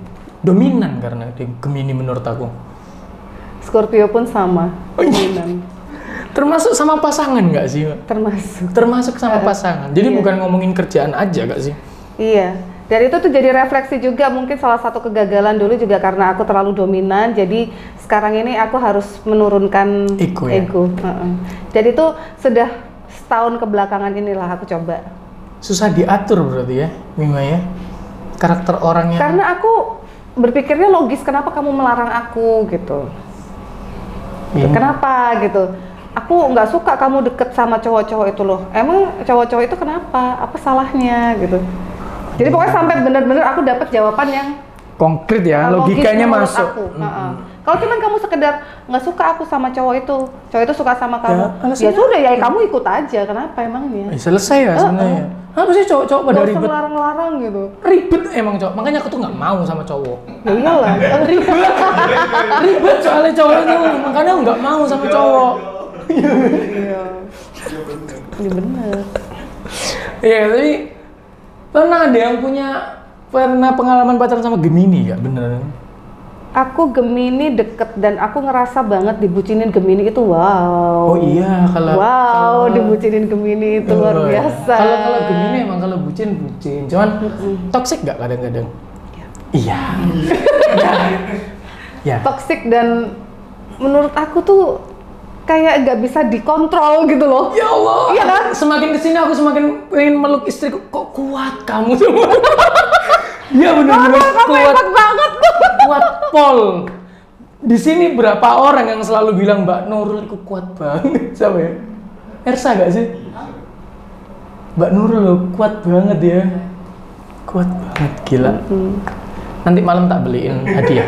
Speaker 1: dominan karena dia Gemini menurut aku.
Speaker 2: Scorpio pun sama. Dominan.
Speaker 1: Termasuk sama pasangan nggak sih?
Speaker 2: Termasuk.
Speaker 1: Termasuk sama pasangan. Jadi
Speaker 2: Iya.
Speaker 1: bukan ngomongin kerjaan aja nggak sih?
Speaker 2: Iya. Dan itu tuh jadi refleksi juga, mungkin salah satu kegagalan dulu juga karena aku terlalu dominan. Jadi sekarang ini aku harus menurunkan
Speaker 1: Ego, ya?
Speaker 2: ego. Heeh. Jadi itu sudah setahun kebelakangan inilah aku coba.
Speaker 1: Susah diatur berarti ya, Mima ya? Karakter orangnya.
Speaker 2: Karena aku berpikirnya logis, kenapa kamu melarang aku gitu?
Speaker 1: Iya.
Speaker 2: Kenapa gitu? Aku nggak suka kamu deket sama cowok-cowok itu loh. Emang cowok-cowok itu kenapa? Apa salahnya gitu? Jadi pokoknya sampai bener-bener aku dapat jawaban yang
Speaker 1: Konkret ya,
Speaker 2: uh, logis
Speaker 1: logikanya
Speaker 2: menurut
Speaker 1: masuk.
Speaker 2: aku.
Speaker 1: Mm-mm.
Speaker 2: Heeh. Kalau cuman kamu sekedar nggak suka aku sama cowok itu, cowok itu suka sama kamu,
Speaker 1: Ya,
Speaker 2: ya,
Speaker 1: alasannya
Speaker 2: sudah ya kamu ikut aja. Kenapa emangnya?
Speaker 1: Eh, selesai ya sebenarnya. Apa sih cowok-cowok pada
Speaker 2: Nggak usah
Speaker 1: ribet?
Speaker 2: ngelarang-larang gitu.
Speaker 1: Ribet emang cowok. Makanya aku tuh nggak mau sama cowok.
Speaker 2: Ya iyalah, ribet.
Speaker 1: Ribet soalnya cowok itu, makanya aku nggak mau sama cowok.
Speaker 2: Iya. Ini bener.
Speaker 1: Iya, tapi pernah ada yang punya pernah pengalaman pacaran sama Gemini nggak? Beneran?
Speaker 2: Aku Gemini deket dan aku ngerasa banget dibucinin Gemini itu wow.
Speaker 1: Oh iya, kalau
Speaker 2: Wow,
Speaker 1: kalau-
Speaker 2: dibucinin Gemini itu luar
Speaker 1: Oh, iya.
Speaker 2: biasa.
Speaker 1: Kalau kalau Gemini emang kalau bucin bucin, cuman toksik nggak kadang-kadang? Iya. Iya. Ya.
Speaker 2: Toxic dan menurut aku tuh kayak nggak bisa dikontrol gitu loh.
Speaker 1: Ya Allah.
Speaker 2: Iya kan?
Speaker 1: Semakin kesini aku semakin pengen meluk istriku. Kok kuat kamu semua? Iya benar-benar
Speaker 2: Kamu
Speaker 1: kuat.
Speaker 2: hebat banget.
Speaker 1: Kuat pol. Di sini berapa orang yang selalu bilang Mbak Nurul itu kuat banget. Siapa ya? Ersa gak sih? Mbak Nurul loh, kuat banget ya. Kuat banget, gila. Nanti malam tak beliin hadiah.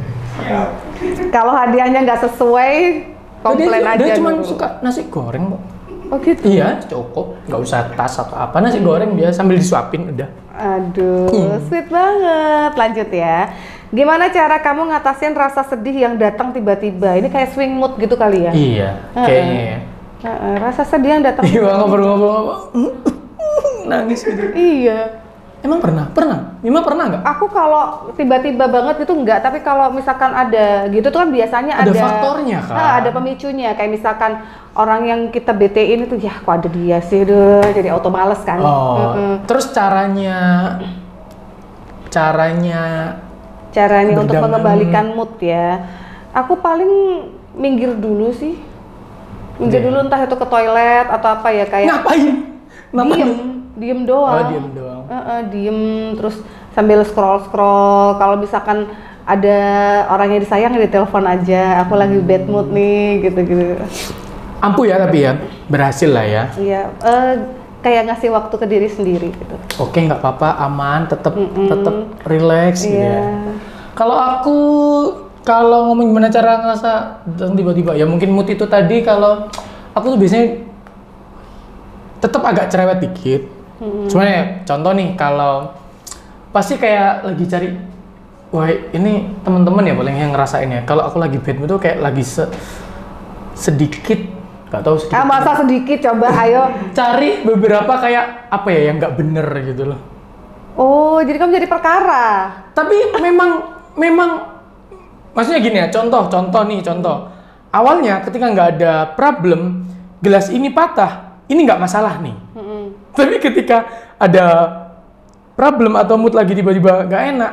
Speaker 2: Kalau hadiahnya nggak sesuai, komplain
Speaker 1: dia,
Speaker 2: aja.
Speaker 1: Dia cuma
Speaker 2: dulu.
Speaker 1: suka nasi goreng kok.
Speaker 2: Oh gitu.
Speaker 1: Iya, cukup. Nggak usah tas atau apa. Nasi goreng biasa sambil disuapin udah.
Speaker 2: Aduh,
Speaker 1: Hmm.
Speaker 2: sweet banget. Lanjut ya. Gimana cara kamu ngatasin rasa sedih yang datang tiba-tiba? Ini kayak swing mood gitu kali ya?
Speaker 1: Iya, kayaknya ya.
Speaker 2: Heeh, rasa sedih yang datang
Speaker 1: Iya,
Speaker 2: tiba-tiba.
Speaker 1: ngobrol-ngobrol nangis gitu.
Speaker 2: Iya.
Speaker 1: Emang pernah? Pernah? Mima pernah nggak?
Speaker 2: Aku kalau tiba-tiba banget itu enggak, tapi kalau misalkan ada gitu tuh kan biasanya
Speaker 1: Ada
Speaker 2: ada
Speaker 1: faktornya, kan?
Speaker 2: Nah, ada pemicunya. Kayak misalkan orang yang kita B T-in itu, ya kok ada dia sih, duh, jadi auto males kan.
Speaker 1: Oh,
Speaker 2: Mm-mm.
Speaker 1: terus caranya, caranya
Speaker 2: Caranya untuk
Speaker 1: Berdamai.
Speaker 2: mengembalikan mood ya. Aku paling minggir dulu sih. Minggir
Speaker 1: Iya.
Speaker 2: dulu entah itu ke toilet atau apa ya, kayak
Speaker 1: ngapain? Ngapain?
Speaker 2: diem, diem doang.
Speaker 1: Oh, diem doang.
Speaker 2: Heeh, diem terus sambil scroll-scroll. Kalau misalkan ada orang yang disayang ya ditelepon aja. Aku lagi bad mood nih, gitu-gitu.
Speaker 1: Ampuh ya tapi ya, berhasil lah ya.
Speaker 2: Iya, eh, kayak ngasih waktu ke diri sendiri gitu.
Speaker 1: Oke, nggak apa-apa, aman, tetap
Speaker 2: Mm-mm.
Speaker 1: tetap relax gitu
Speaker 2: Iya.
Speaker 1: ya. Kalau aku, kalau ngomong gimana cara ngerasa datang tiba-tiba, ya mungkin mood itu tadi kalau aku tuh biasanya tetap agak cerewet dikit. Cuman ya, contoh nih kalau pasti kayak lagi cari, wah ini temen-temen ya paling yang ngerasain ya. Kalau aku lagi bad mood tuh kayak lagi se- sedikit, nggak tahu sedikit.
Speaker 2: Ah, masa sedikit coba, ayo.
Speaker 1: Cari beberapa kayak apa ya yang nggak bener gitu loh.
Speaker 2: Oh, jadi kamu jadi perkara.
Speaker 1: Tapi memang memang maksudnya gini ya, contoh contoh nih contoh. Awalnya ketika nggak ada problem, gelas ini patah, ini nggak masalah nih.
Speaker 2: Mm-mm.
Speaker 1: Tapi ketika ada problem atau mood lagi tiba-tiba nggak enak,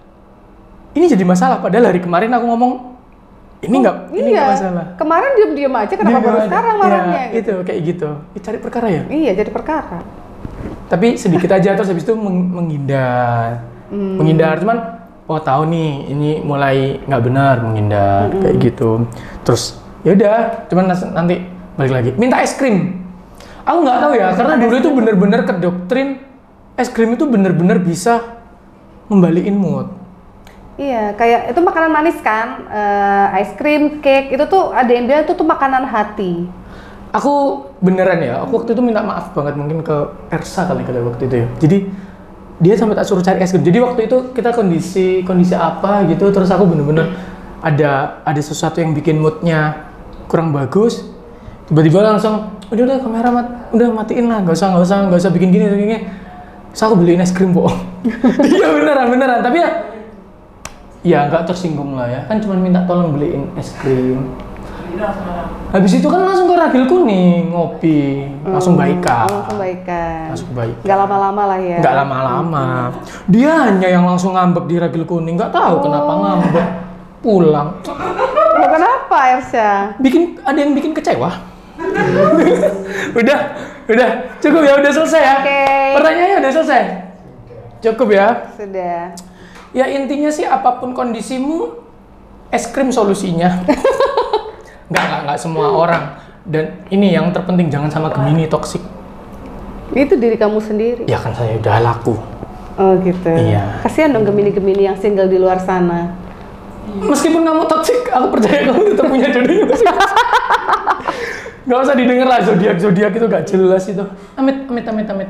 Speaker 1: ini jadi masalah. Padahal hari kemarin aku ngomong ini nggak ini nggak
Speaker 2: Iya.
Speaker 1: masalah.
Speaker 2: Kemarin diem-diem aja, kenapa
Speaker 1: Dia
Speaker 2: baru
Speaker 1: nggak ada.
Speaker 2: sekarang marahnya?
Speaker 1: Ya, itu kayak gitu. Ya, cari perkara ya.
Speaker 2: Iya, jadi perkara.
Speaker 1: Tapi sedikit aja terus habis itu meng- menghindar.
Speaker 2: Hmm.
Speaker 1: Menghindar cuman oh tahu nih ini mulai nggak benar menghindar
Speaker 2: Hmm.
Speaker 1: kayak gitu. Terus ya udah, cuman nas- nanti balik lagi minta es krim. Aku nggak tahu ya karena dulu itu bener-bener ke doktrin es krim itu bener-bener bisa ngembaliin mood.
Speaker 2: Iya, kayak itu makanan manis kan, eh, ice cream, cake, itu tuh ada yang bilang itu tuh makanan hati.
Speaker 1: Aku beneran ya, aku waktu itu minta maaf banget mungkin ke Ersa kali kali waktu itu ya. Jadi dia sampai tak suruh cari es krim. Jadi waktu itu kita kondisi kondisi apa gitu, terus aku bener-bener ada ada sesuatu yang bikin moodnya kurang bagus. Tiba-tiba langsung, udah udah kamera mat, udah matiin lah, nggak usah nggak usah nggak usah bikin gini gini. Terus aku beliin es krim kok. Iya beneran beneran, tapi ya ya nggak tersinggung lah ya, kan cuma minta tolong beliin es krim. Habis itu kan langsung ke Ragil Kuning ngopi, langsung baikan.
Speaker 2: Oh, langsung baikan.
Speaker 1: Langsung baikan.
Speaker 2: Nggak lama-lama lah ya.
Speaker 1: Nggak lama-lama. Dia hanya yang langsung ngambek di Ragil Kuning, nggak tahu
Speaker 2: Oh.
Speaker 1: kenapa ngambek. Pulang.
Speaker 2: Loh, kenapa Ersha?
Speaker 1: Bikin ada yang bikin kecewa. udah, udah cukup ya, udah selesai ya.
Speaker 2: Oke.
Speaker 1: Pertanyaannya udah selesai. Cukup ya.
Speaker 2: Sudah.
Speaker 1: Ya intinya sih apapun kondisimu, es krim solusinya. Nggak, nggak, nggak semua orang. Dan ini yang terpenting, jangan sama Gemini toksik.
Speaker 2: Itu diri kamu sendiri.
Speaker 1: Ya kan saya udah laku.
Speaker 2: Oh gitu.
Speaker 1: Iya.
Speaker 2: Kasihan dong Gemini-Gemini yang single di luar sana.
Speaker 1: Meskipun kamu toksik, aku percaya kamu tetap punya jodohnya masing-masing. Nggak usah didengar lah zodiak zodiak itu nggak jelas itu. Amit, amit, amit, amit.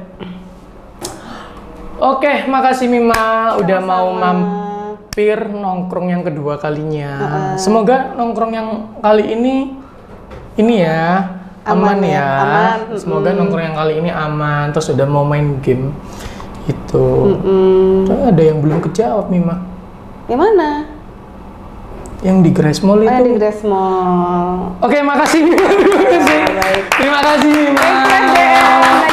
Speaker 1: Oke, makasih Mima udah mau mampir nongkrong yang kedua kalinya.
Speaker 2: Uh-uh.
Speaker 1: Semoga nongkrong yang kali ini ini ya aman,
Speaker 2: Aman ya,
Speaker 1: ya.
Speaker 2: aman.
Speaker 1: Semoga
Speaker 2: Mm-mm.
Speaker 1: nongkrong yang kali ini aman. Terus udah mau main game itu.
Speaker 2: Mm-mm.
Speaker 1: Terus ada yang belum kejawab Mima.
Speaker 2: Yang mana?
Speaker 1: Yang di Grace Mall
Speaker 2: Oh,
Speaker 1: itu.
Speaker 2: yang di Grace Mall.
Speaker 1: Oke, makasih Mima. Terima kasih.
Speaker 2: Baik.
Speaker 1: Terima kasih Mima.
Speaker 2: Thanks, Jen.